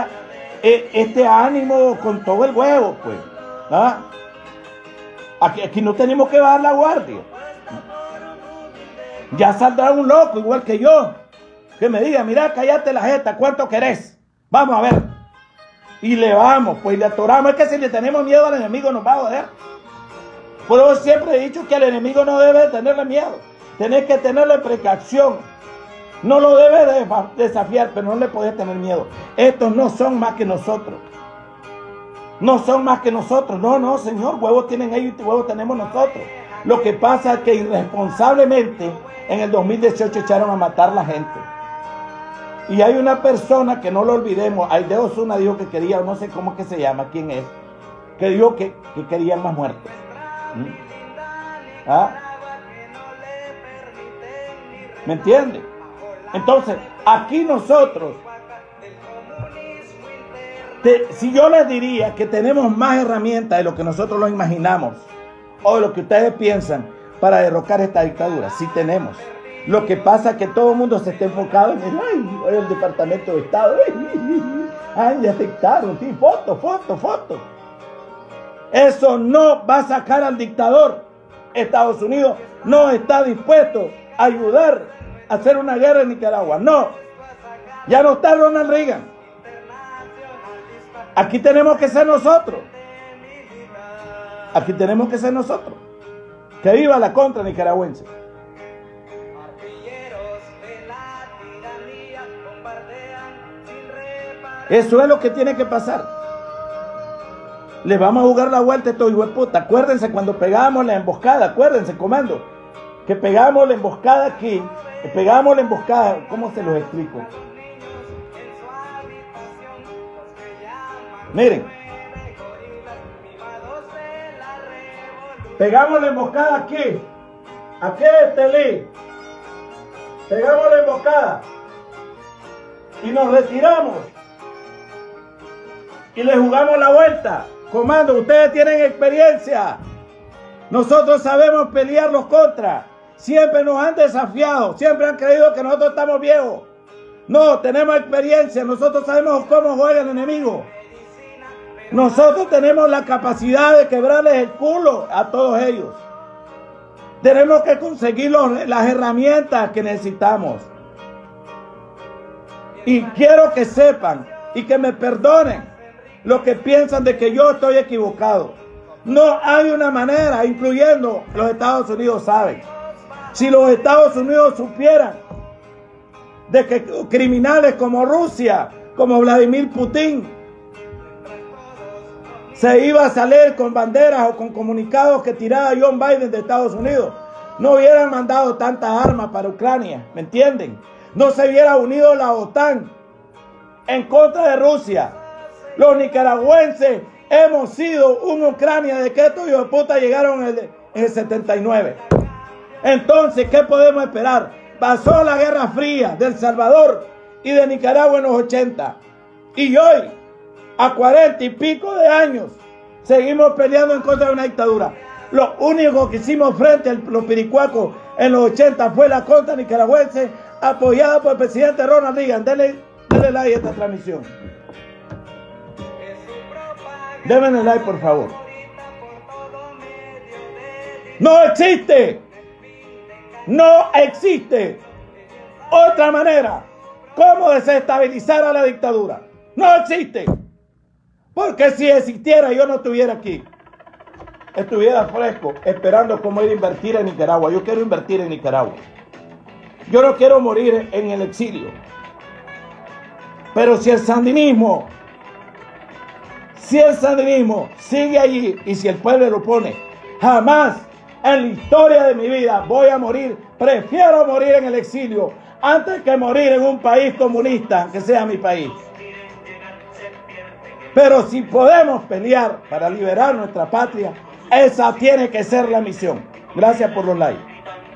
este ánimo con todo el huevo, pues. ¿Ah? Aquí no tenemos que bajar la guardia. Ya saldrá un loco igual que yo que me diga, mira, cállate la jeta, ¿cuánto querés? Vamos a ver. Y le vamos, pues le atoramos. Es que si le tenemos miedo al enemigo nos va a joder. Por eso siempre he dicho que al enemigo no debe tenerle miedo. Tenés que tenerle precaución. No lo debes desafiar, pero no le podés tener miedo. Estos no son más que nosotros. No son más que nosotros. No, señor. Huevos tienen ellos y huevos tenemos nosotros. Lo que pasa es que irresponsablemente en el 2018 echaron a matar a la gente. Y hay una persona que no lo olvidemos. Aide Osuna dijo que quería, no sé cómo que se llama, quién es, que dijo que querían más muertos. ¿Ah? ¿Me entiende? Entonces, aquí nosotros, si yo les diría que tenemos más herramientas de lo que nosotros lo imaginamos, o de lo que ustedes piensan, para derrocar esta dictadura, sí tenemos. Lo que pasa es que todo el mundo se está enfocado en el Departamento de Estado. Ay, le afectaron, sí, foto. Eso no va a sacar al dictador. Estados Unidos no está dispuesto a ayudar a hacer una guerra en Nicaragua. No. Ya no está Ronald Reagan. Aquí tenemos que ser nosotros. Aquí tenemos que ser nosotros. Que viva la contra nicaragüense. Eso es lo que tiene que pasar. Le vamos a jugar la vuelta a estos hijos de puta. Acuérdense cuando pegábamos la emboscada, acuérdense, comando, que pegábamos la emboscada aquí, que pegábamos la emboscada, ¿cómo se los explico? Miren, pegamos la emboscada aquí es Telí, pegamos la emboscada y nos retiramos y le jugamos la vuelta. Comando, ustedes tienen experiencia, nosotros sabemos pelear los contras, siempre nos han desafiado, siempre han creído que nosotros estamos viejos. No, tenemos experiencia, nosotros sabemos cómo juega el enemigo. Nosotros tenemos la capacidad de quebrarles el culo a todos ellos. Tenemos que conseguir las herramientas que necesitamos. Y quiero que sepan y que me perdonen los que piensan de que yo estoy equivocado. No hay una manera, incluyendo los Estados Unidos saben. Si los Estados Unidos supieran de que criminales como Rusia, como Vladimir Putin, se iba a salir con banderas o con comunicados que tiraba John Biden de Estados Unidos, no hubieran mandado tantas armas para Ucrania, ¿me entienden? No se hubiera unido la OTAN en contra de Rusia. Los nicaragüenses hemos sido una Ucrania de que estos hijos de puta llegaron en el 79. Entonces, ¿qué podemos esperar? Pasó la Guerra Fría de El Salvador y de Nicaragua en los 80. Y hoy, a 40 y pico de años, seguimos peleando en contra de una dictadura. Lo único que hicimos frente a los piricuacos en los 80 fue la contra nicaragüense apoyada por el presidente Ronald Reagan. Denle like a esta transmisión. Denle like, por favor. No existe otra manera como desestabilizar a la dictadura. No existe. Porque si existiera, yo no estuviera aquí. Estuviera fresco, esperando cómo ir a invertir en Nicaragua. Yo quiero invertir en Nicaragua. Yo no quiero morir en el exilio. Pero si el sandinismo sigue allí y si el pueblo lo pone, jamás en la historia de mi vida voy a morir. Prefiero morir en el exilio antes que morir en un país comunista que sea mi país. Pero si podemos pelear para liberar nuestra patria, esa tiene que ser la misión. Gracias por los likes.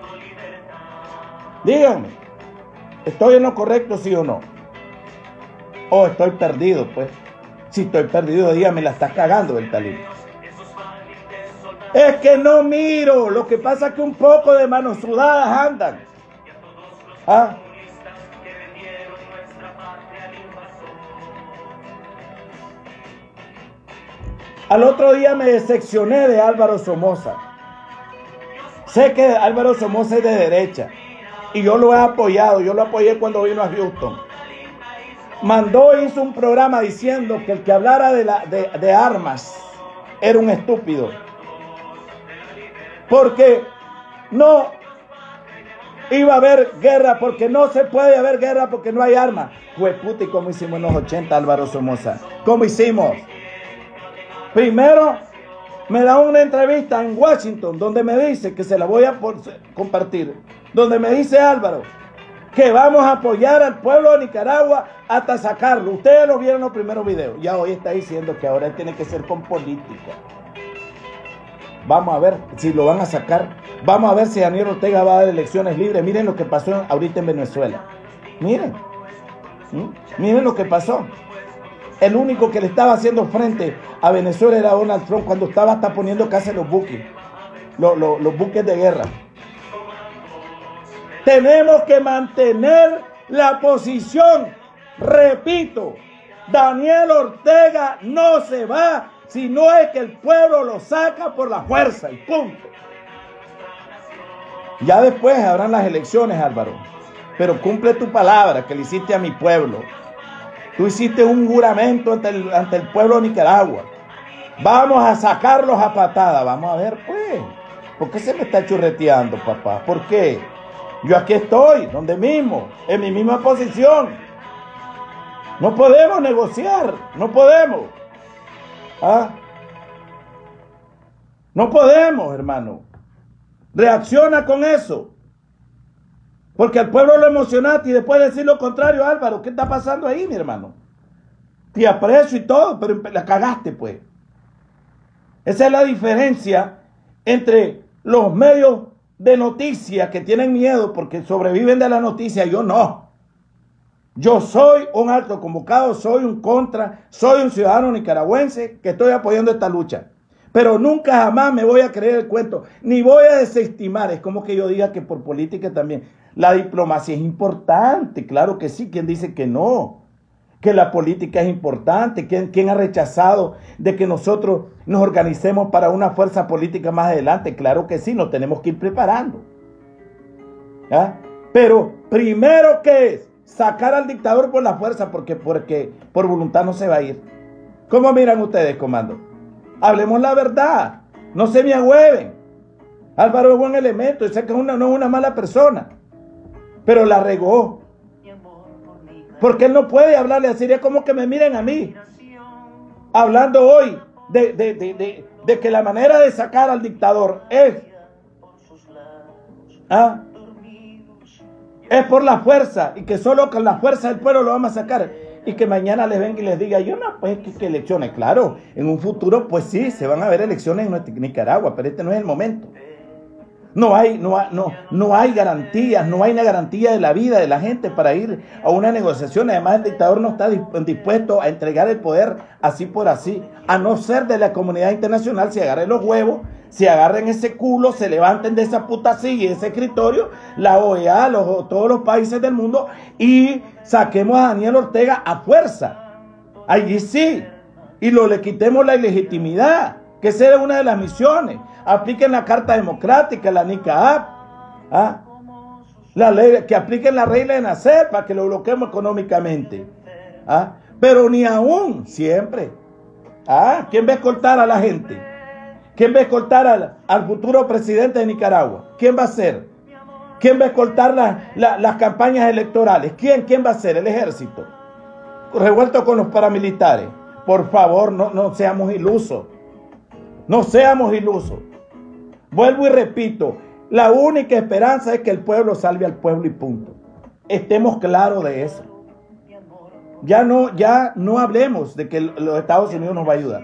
Díganme, ¿estoy en lo correcto, sí o no? ¿O estoy perdido, pues? Si estoy perdido, dígame, la estás cagando el talín. Es que no miro. Lo que pasa es que un poco de manos sudadas andan. ¿Ah? Al otro día me decepcioné de Álvaro Somoza. Sé que Álvaro Somoza es de derecha. Y yo lo he apoyado. Yo lo apoyé cuando vino a Houston. Hizo un programa diciendo que el que hablara de armas era un estúpido. Porque no iba a haber guerra, porque no se puede haber guerra porque no hay armas. Pues puta, ¿y cómo hicimos en los 80, Álvaro Somoza? ¿Cómo hicimos? Primero, me da una entrevista en Washington donde me dice, que se la voy a compartir, donde me dice Álvaro que vamos a apoyar al pueblo de Nicaragua hasta sacarlo. Ustedes lo vieron en los primeros videos. Ya hoy está diciendo que ahora tiene que ser con política. Vamos a ver si lo van a sacar. Vamos a ver si Daniel Ortega va a dar elecciones libres. Miren lo que pasó ahorita en Venezuela. Miren. Miren lo que pasó. El único que le estaba haciendo frente a Venezuela era Donald Trump cuando estaba hasta poniendo casi los buques. Los buques de guerra. Tenemos que mantener la posición. Repito, Daniel Ortega no se va si no es que el pueblo lo saca por la fuerza y punto. Ya después habrán las elecciones, Álvaro. Pero cumple tu palabra que le hiciste a mi pueblo. Tú hiciste un juramento ante el pueblo de Nicaragua. Vamos a sacarlos a patada. Vamos a ver, pues. ¿Por qué se me está churreteando, papá? ¿Por qué? Yo aquí estoy, donde mismo, en mi misma posición. No podemos negociar, no podemos. ¿Ah? No podemos, hermano. Reacciona con eso. Porque al pueblo lo emocionaste y después decir lo contrario, Álvaro. ¿Qué está pasando ahí, mi hermano? Te aprecio y todo, pero la cagaste, pues. Esa es la diferencia entre los medios de noticias que tienen miedo porque sobreviven de la noticia. Yo no. Yo soy un alto convocado, soy un ciudadano nicaragüense que estoy apoyando esta lucha. Pero nunca jamás me voy a creer el cuento, ni voy a desestimar. Es como que yo diga que por política también. La diplomacia es importante, claro que sí. ¿Quién dice que no? Que la política es importante. ¿Quién ha rechazado de que nosotros nos organicemos para una fuerza política más adelante? Claro que sí, nos tenemos que ir preparando. ¿Ah? Pero primero, ¿qué es? Sacar al dictador por la fuerza, porque por voluntad no se va a ir. ¿Cómo miran ustedes, comando? Hablemos la verdad, no se me agüeven. Álvaro es buen elemento, yo sé que no es una mala persona, pero la regó. Porque él no puede hablarle así, es como que me miren a mí, hablando hoy de que la manera de sacar al dictador es por la fuerza, y que solo con la fuerza del pueblo lo vamos a sacar, y que mañana les venga y les diga, yo no, pues que elecciones, claro, en un futuro, pues sí, se van a ver elecciones en Nicaragua, pero este no es el momento. No hay garantías, no hay una garantía de la vida de la gente para ir a una negociación. Además, el dictador no está dispuesto a entregar el poder así por así, a no ser de la comunidad internacional. Se agarren los huevos, se agarren ese culo, se levanten de esa puta silla y de ese escritorio, la OEA, todos los países del mundo, y saquemos a Daniel Ortega a fuerza. Allí sí, y le quitemos la ilegitimidad, que esa era una de las misiones. Apliquen la Carta Democrática, la NICAP, la ley, que apliquen la regla de nacer para que lo bloqueemos económicamente. Pero ni aún, siempre. ¿Quién va a escoltar a la gente? ¿Quién va a escoltar al futuro presidente de Nicaragua? ¿Quién va a ser? ¿Quién va a escoltar las campañas electorales? ¿Quién va a ser? El ejército. Revuelto con los paramilitares. Por favor, no seamos ilusos. No seamos ilusos. Vuelvo y repito, la única esperanza es que el pueblo salve al pueblo y punto. Estemos claros de eso. Ya no hablemos de que los Estados Unidos nos va a ayudar.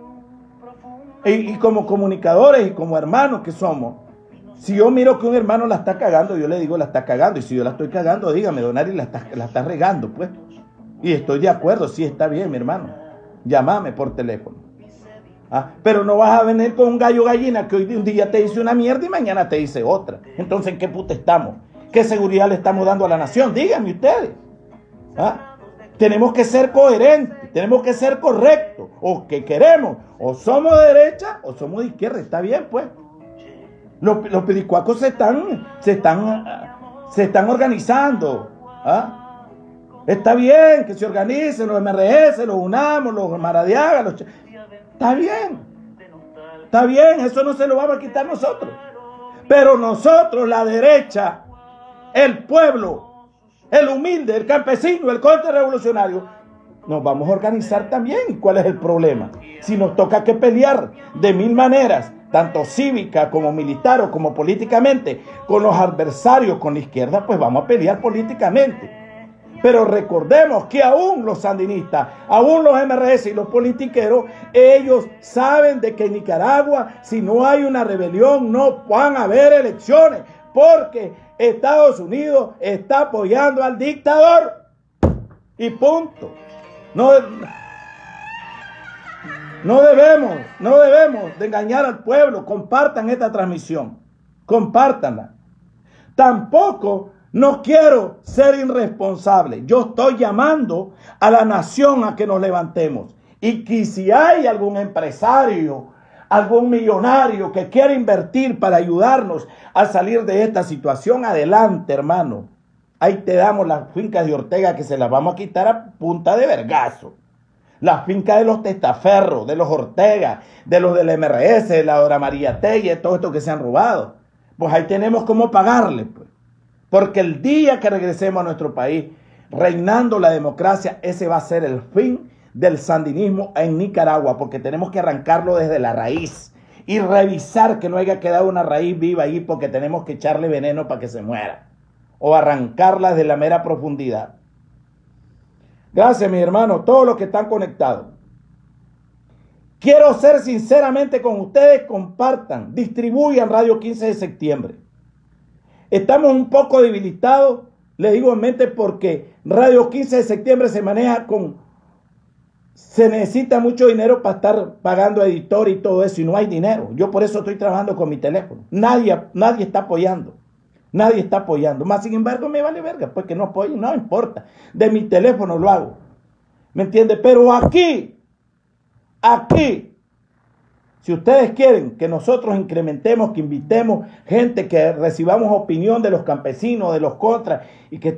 Y como comunicadores y como hermanos que somos, si yo miro que un hermano la está cagando, yo le digo la está cagando. Y si yo la estoy cagando, dígame, don Ari, la está regando, pues. Y estoy de acuerdo, sí está bien, mi hermano. Llámame por teléfono. Pero no vas a venir con un gallo gallina que hoy un día te dice una mierda y mañana te dice otra. Entonces, ¿en qué puta estamos? ¿Qué seguridad le estamos dando a la nación? Díganme ustedes. Tenemos que ser coherentes, tenemos que ser correctos. O que queremos, o somos de derecha o somos de izquierda. Está bien, pues. Los pedicuacos se están organizando. Está bien que se organicen los MRS, los UNAMO, los Maradiaga, Está bien, eso no se lo vamos a quitar nosotros. Pero nosotros, la derecha, el pueblo, el humilde, el campesino, el contrarrevolucionario, nos vamos a organizar también. ¿Y cuál es el problema? Si nos toca que pelear de mil maneras, tanto cívica como militar o como políticamente, con los adversarios, con la izquierda, pues vamos a pelear políticamente. Pero recordemos que aún los sandinistas, aún los MRS y los politiqueros, ellos saben de que en Nicaragua, si no hay una rebelión, no van a haber elecciones, porque Estados Unidos está apoyando al dictador. Y punto. No debemos de engañar al pueblo. Compartan esta transmisión. Compártanla. Tampoco no quiero ser irresponsable. Yo estoy llamando a la nación a que nos levantemos. Y que si hay algún empresario, algún millonario que quiera invertir para ayudarnos a salir de esta situación, adelante, hermano. Ahí te damos las fincas de Ortega que se las vamos a quitar a punta de vergazo. Las fincas de los testaferros, de los Ortega, de los del MRS, de la Dora María Telle, todo esto que se han robado. Pues ahí tenemos cómo pagarle, pues. Porque el día que regresemos a nuestro país, reinando la democracia, ese va a ser el fin del sandinismo en Nicaragua, porque tenemos que arrancarlo desde la raíz y revisar que no haya quedado una raíz viva ahí, porque tenemos que echarle veneno para que se muera o arrancarla desde la mera profundidad. Gracias, mis hermanos, todos los que están conectados. Quiero ser sinceramente con ustedes, compartan, distribuyan Radio 15 de septiembre. Estamos un poco debilitados, les digo en mente, porque Radio 15 de septiembre se maneja se necesita mucho dinero para estar pagando editor y todo eso, y no hay dinero. Yo por eso estoy trabajando con mi teléfono. Nadie está apoyando. Nadie está apoyando. Más sin embargo, me vale verga, pues que no apoyen, no importa. De mi teléfono lo hago. ¿Me entiende? Pero aquí, si ustedes quieren que nosotros incrementemos, que invitemos gente, que recibamos opinión de los campesinos, de los contras, y que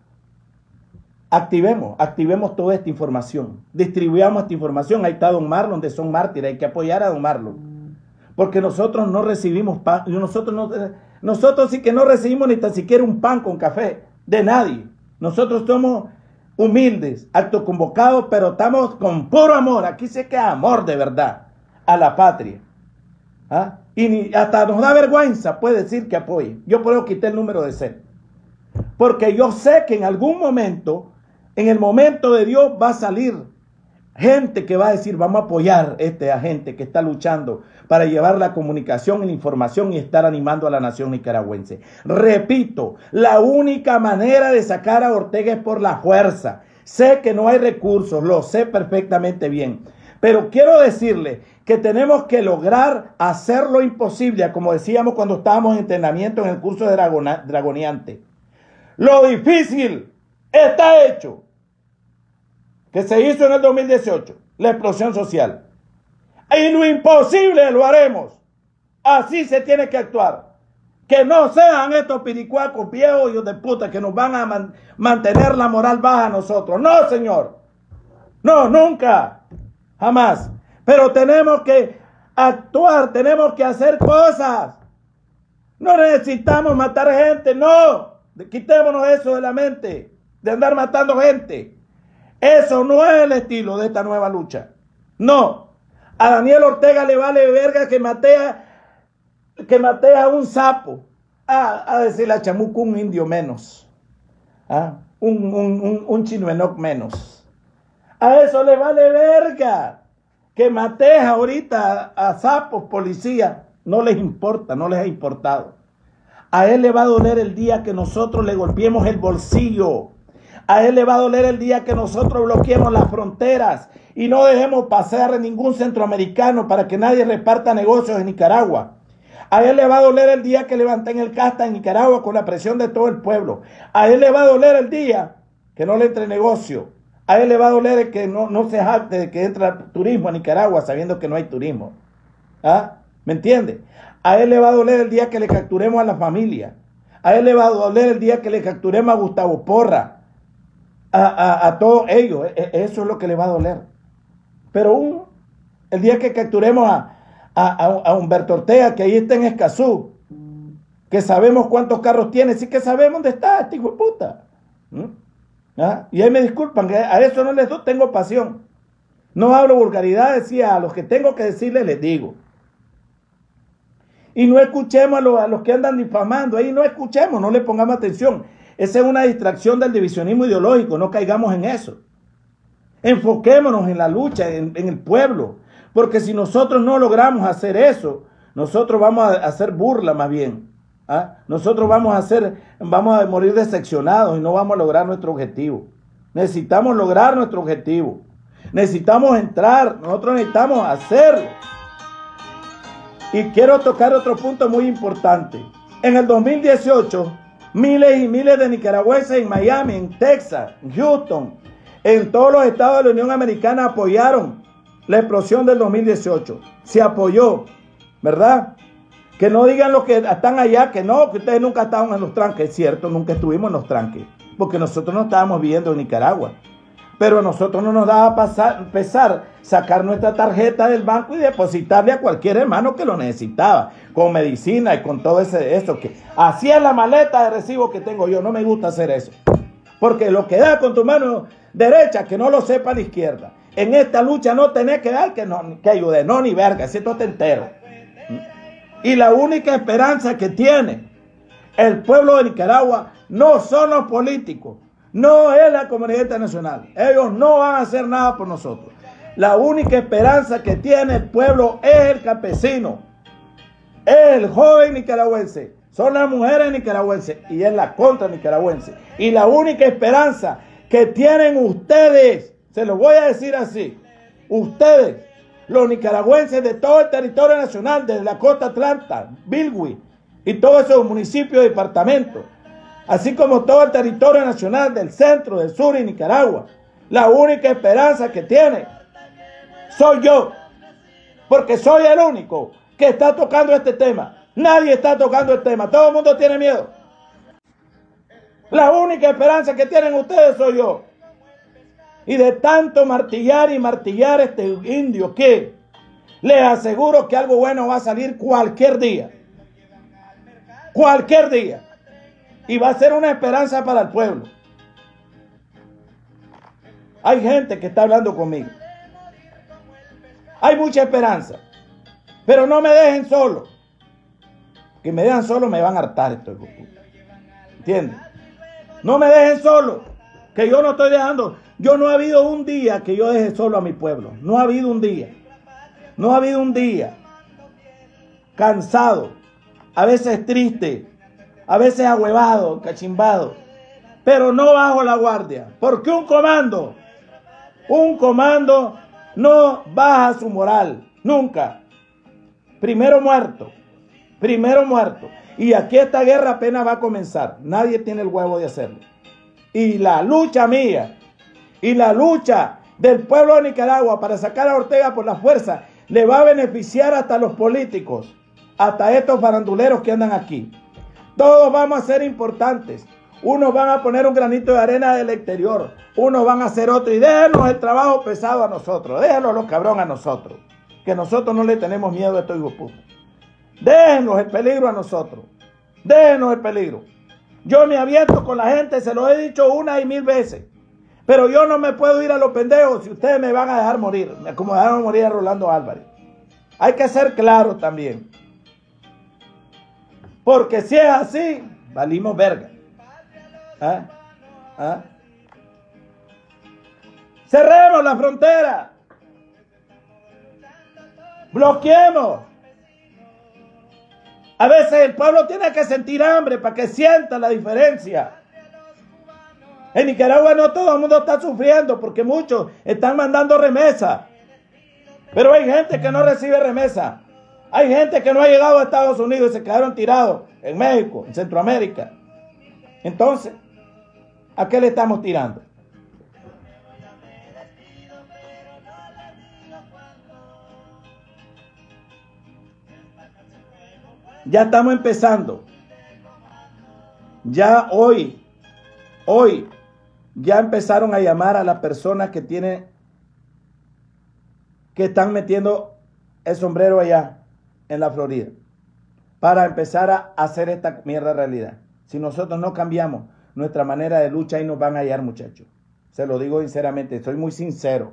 activemos toda esta información, distribuyamos esta información. Ahí está don Marlon de Son Mártir, hay que apoyar a don Marlon, porque nosotros no recibimos pan, nosotros sí que no recibimos ni tan siquiera un pan con café de nadie. Nosotros somos humildes, autoconvocados, pero estamos con puro amor. Aquí se queda amor de verdad a la patria. ¿Ah? Y hasta nos da vergüenza, puede decir que apoye. Yo por eso quité el número de ser, porque yo sé que en algún momento, en el momento de Dios, va a salir gente que va a decir: vamos a apoyar a este agente que está luchando para llevar la comunicación y la información y estar animando a la nación nicaragüense. Repito, la única manera de sacar a Ortega es por la fuerza. Sé que no hay recursos, lo sé perfectamente bien, pero quiero decirle que tenemos que lograr hacer lo imposible, como decíamos cuando estábamos en entrenamiento en el curso de Dragoneante. Lo difícil está hecho, que se hizo en el 2018, la explosión social. Y lo imposible lo haremos. Así se tiene que actuar. Que no sean estos piricuacos viejos, hijos de puta, que nos van a mantener la moral baja a nosotros. No, señor. No, nunca. Jamás. Pero tenemos que actuar, tenemos que hacer cosas. No necesitamos matar gente, no. Quitémonos eso de la mente, de andar matando gente. Eso no es el estilo de esta nueva lucha. No. A Daniel Ortega le vale verga que matea un sapo. A decirle a Chamuco un indio menos. Un chinoenoc menos. A eso le vale verga. Que mates ahorita a sapos, policía. No les importa, no les ha importado. A él le va a doler el día que nosotros le golpeemos el bolsillo. A él le va a doler el día que nosotros bloqueemos las fronteras y no dejemos pasar a ningún centroamericano para que nadie reparta negocios en Nicaragua. A él le va a doler el día que levanten el casta en Nicaragua con la presión de todo el pueblo. A él le va a doler el día que no le entre negocio. A él le va a doler el que no se jacte de que entra turismo a Nicaragua sabiendo que no hay turismo. ¿Me entiende? A él le va a doler el día que le capturemos a la familia. A él le va a doler el día que le capturemos a Gustavo Porra. A todos ellos. Eso es lo que le va a doler. Pero el día que capturemos a Humberto Ortega, que ahí está en Escazú, que sabemos cuántos carros tiene, sí que sabemos dónde está este hijo de puta. Y ahí me disculpan, a eso no les tengo pasión. No hablo vulgaridades, sí, a los que tengo que decirles les digo. Y no escuchemos a los que andan difamando, ahí no escuchemos, no le pongamos atención. Esa es una distracción del divisionismo ideológico, no caigamos en eso. Enfoquémonos en la lucha, en el pueblo, porque si nosotros no logramos hacer eso, nosotros vamos a hacer burla más bien. Nosotros vamos a morir decepcionados y no vamos a lograr nuestro objetivo. Necesitamos lograr nuestro objetivo. Necesitamos entrar, nosotros necesitamos hacerlo. Y quiero tocar otro punto muy importante. En el 2018, miles y miles de nicaragüenses en Miami, en Texas, en Houston, en todos los estados de la Unión Americana apoyaron la explosión del 2018. Se apoyó, ¿verdad? Que no digan los que están allá que no, que ustedes nunca estaban en los tranques. Es cierto, nunca estuvimos en los tranques, porque nosotros no estábamos viviendo en Nicaragua. Pero a nosotros no nos daba pesar sacar nuestra tarjeta del banco y depositarle a cualquier hermano que lo necesitaba, con medicina y con todo eso. Que así es la maleta de recibo que tengo yo. No me gusta hacer eso. Porque lo que da con tu mano derecha, que no lo sepa la izquierda. En esta lucha no tenés que dar que ayude, no ni verga, si esto te entero. Y la única esperanza que tiene el pueblo de Nicaragua no son los políticos, no es la comunidad internacional. Ellos no van a hacer nada por nosotros. La única esperanza que tiene el pueblo es el campesino, es el joven nicaragüense, son las mujeres nicaragüenses y es la contra nicaragüense. Y la única esperanza que tienen ustedes, se lo voy a decir así, ustedes, los nicaragüenses de todo el territorio nacional, desde la costa atlántica, Bilwi y todos esos municipios y departamentos, así como todo el territorio nacional del centro, del sur y Nicaragua, la única esperanza que tiene soy yo, porque soy el único que está tocando este tema. Nadie está tocando el tema, todo el mundo tiene miedo. La única esperanza que tienen ustedes soy yo. Y de tanto martillar y martillar este indio, que les aseguro que algo bueno va a salir cualquier día. Cualquier día. Y va a ser una esperanza para el pueblo. Hay gente que está hablando conmigo. Hay mucha esperanza. Pero no me dejen solo. Que me dejan solo me van a hartar esto. ¿Entiendes? No me dejen solo. Que yo no estoy dejando. Yo no ha habido un día que yo deje solo a mi pueblo. No ha habido un día. No ha habido un día. Cansado. A veces triste. A veces ahuevado, cachimbado. Pero no bajo la guardia. Porque un comando no baja su moral. Nunca. Primero muerto. Primero muerto. Y aquí esta guerra apenas va a comenzar. Nadie tiene el huevo de hacerlo. Y la lucha mía y la lucha del pueblo de Nicaragua para sacar a Ortega por la fuerza le va a beneficiar hasta los políticos, hasta estos faranduleros que andan aquí. Todos vamos a ser importantes. Unos van a poner un granito de arena del exterior, unos van a hacer otro. Y déjenos el trabajo pesado a nosotros, déjenos los cabrón a nosotros, que nosotros no le tenemos miedo a estos hijos putos. Déjenos el peligro a nosotros, déjenos el peligro. Yo me aviento con la gente, se lo he dicho una y mil veces. Pero yo no me puedo ir a los pendejos si ustedes me van a dejar morir, como dejaron morir a Rolando Álvarez. Hay que ser claros también. Porque si es así, valimos verga. Cerremos la frontera. Bloqueemos. A veces el pueblo tiene que sentir hambre para que sienta la diferencia. En Nicaragua no todo el mundo está sufriendo porque muchos están mandando remesa. Pero hay gente que no recibe remesa. Hay gente que no ha llegado a Estados Unidos y se quedaron tirados en México, en Centroamérica. Entonces, ¿a qué le estamos tirando? Ya estamos empezando. Ya hoy, ya empezaron a llamar a las personas que están metiendo el sombrero allá en la Florida para empezar a hacer esta mierda realidad. Si nosotros no cambiamos nuestra manera de lucha, ahí nos van a hallar, muchachos. Se lo digo sinceramente, soy muy sincero.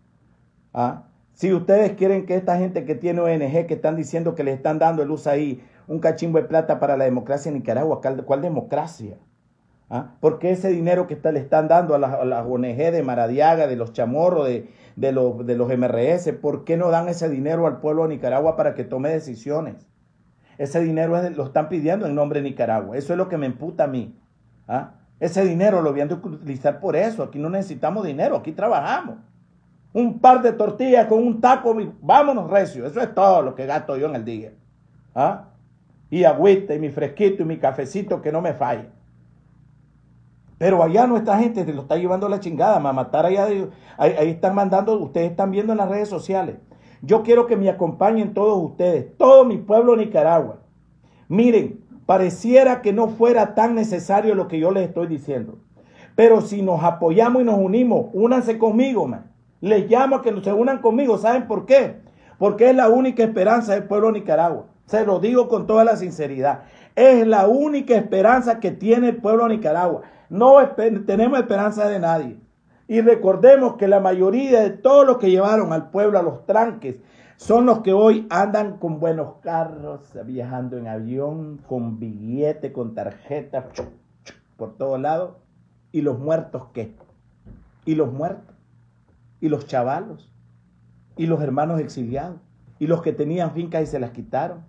Si ustedes quieren que esta gente que tiene ONG, que están diciendo que le están dando el USAID un cachimbo de plata para la democracia en Nicaragua, ¿cuál democracia? Porque ese dinero que le están dando a las ONG de Maradiaga, de los chamorros, de los MRS, ¿por qué no dan ese dinero al pueblo de Nicaragua para que tome decisiones? Ese dinero lo están pidiendo en nombre de Nicaragua. Eso es lo que me emputa a mí. Ese dinero lo habían de utilizar por eso. Aquí no necesitamos dinero, aquí trabajamos. Un par de tortillas con un taco, vámonos recio. Eso es todo lo que gasto yo en el día. Y agüita, y mi fresquito, y mi cafecito que no me falle. Pero allá nuestra gente se lo está llevando a la chingada, a matar allá. Ahí están mandando, ustedes están viendo en las redes sociales. Yo quiero que me acompañen todos ustedes, todo mi pueblo de Nicaragua. Miren, pareciera que no fuera tan necesario lo que yo les estoy diciendo. Pero si nos apoyamos y nos unimos, únanse conmigo, man. Les llamo a que se unan conmigo. ¿Saben por qué? Porque es la única esperanza del pueblo de Nicaragua. Se lo digo con toda la sinceridad. Es la única esperanza que tiene el pueblo de Nicaragua. No tenemos esperanza de nadie. Y recordemos que la mayoría de todos los que llevaron al pueblo a los tranques son los que hoy andan con buenos carros, viajando en avión, con billete, con tarjeta, por todos lados. ¿Y los muertos qué? ¿Y los muertos? ¿Y los chavalos? ¿Y los hermanos exiliados? ¿Y los que tenían fincas y se las quitaron?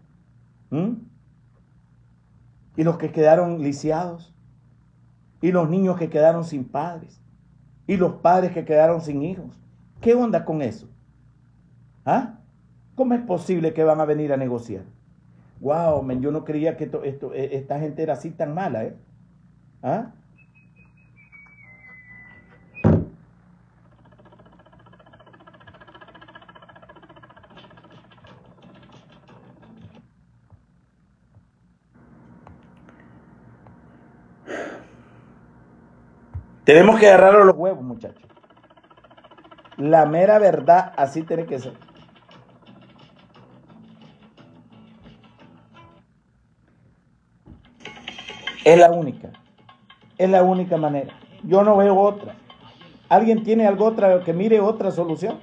¿Y los que quedaron lisiados? ¿Y los niños que quedaron sin padres? ¿Y los padres que quedaron sin hijos? ¿Qué onda con eso? ¿Ah? ¿Cómo es posible que van a venir a negociar? Wow, yo no creía que esta gente era así tan mala, ¿eh? ¿Ah? Tenemos que agarrarlo a los huevos, muchachos. La mera verdad, así tiene que ser. Es la única manera. Yo no veo otra. ¿Alguien tiene algo otra que mire otra solución?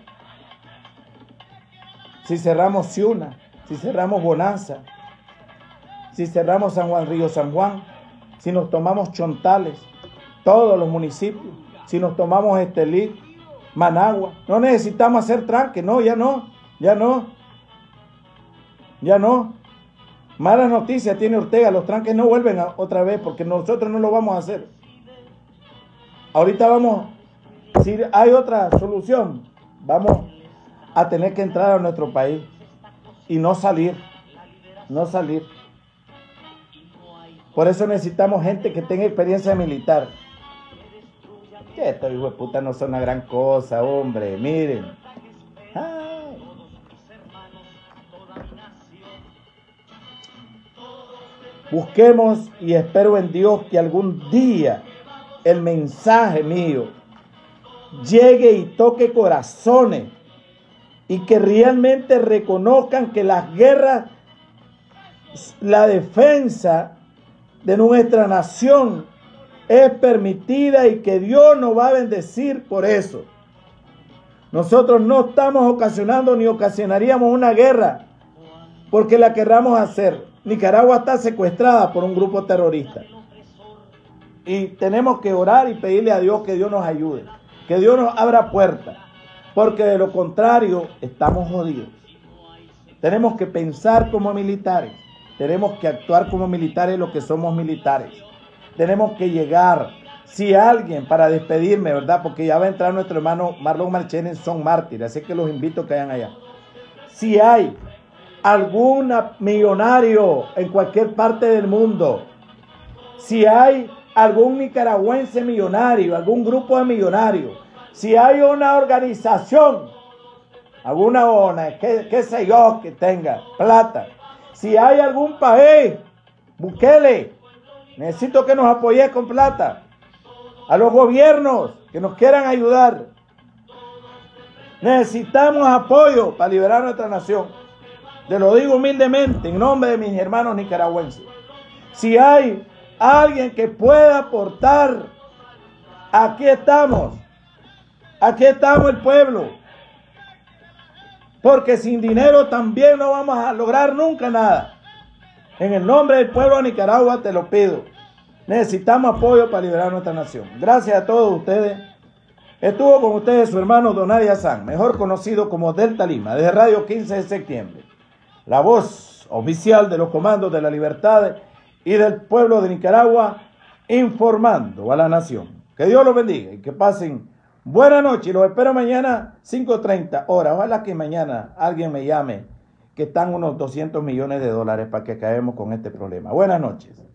Si cerramos Ciuna, si cerramos Bonanza, si cerramos San Juan, Río San Juan, si nos tomamos Chontales, todos los municipios, si nos tomamos Estelí, Managua, no necesitamos hacer tranque, no, ya no. Malas noticias tiene Ortega, los tranques no vuelven otra vez porque nosotros no lo vamos a hacer. Ahorita si hay otra solución, vamos a tener que entrar a nuestro país y no salir. Por eso necesitamos gente que tenga experiencia militar. Que estos hijos de puta no son una gran cosa, hombre, miren. Busquemos y espero en Dios que algún día el mensaje mío llegue y toque corazones y que realmente reconozcan que las guerras, la defensa de nuestra nación es permitida y que Dios nos va a bendecir por eso. Nosotros no estamos ocasionando ni ocasionaríamos una guerra porque la querramos hacer. Nicaragua está secuestrada por un grupo terrorista. Y tenemos que orar y pedirle a Dios que Dios nos ayude, que Dios nos abra puertas, porque de lo contrario estamos jodidos. Tenemos que pensar como militares, tenemos que actuar como militares los que somos militares. Tenemos que llegar, si alguien, para despedirme, ¿verdad? Porque ya va a entrar nuestro hermano Marlon Marchena en Son Mártires, así que los invito a que vayan allá. Si hay algún millonario en cualquier parte del mundo, si hay algún nicaragüense millonario, algún grupo de millonarios, si hay una organización, alguna ONG, qué sé yo, que tenga plata, si hay algún país, Bukele, necesito que nos apoye con plata, a los gobiernos que nos quieran ayudar, necesitamos apoyo para liberar nuestra nación. Te lo digo humildemente en nombre de mis hermanos nicaragüenses. Si hay alguien que pueda aportar, aquí estamos el pueblo, porque sin dinero también no vamos a lograr nunca nada. En el nombre del pueblo de Nicaragua te lo pido, necesitamos apoyo para liberar nuestra nación. Gracias a todos ustedes. Estuvo con ustedes su hermano Donadio Azán, mejor conocido como Delta Lima, desde Radio 15 de septiembre. La voz oficial de los comandos de la libertad y del pueblo de Nicaragua, informando a la nación. Que Dios los bendiga y que pasen buena noche. Y los espero mañana 5:30 horas. Ojalá que mañana alguien me llame, que están unos $200 millones para que acabemos con este problema. Buenas noches.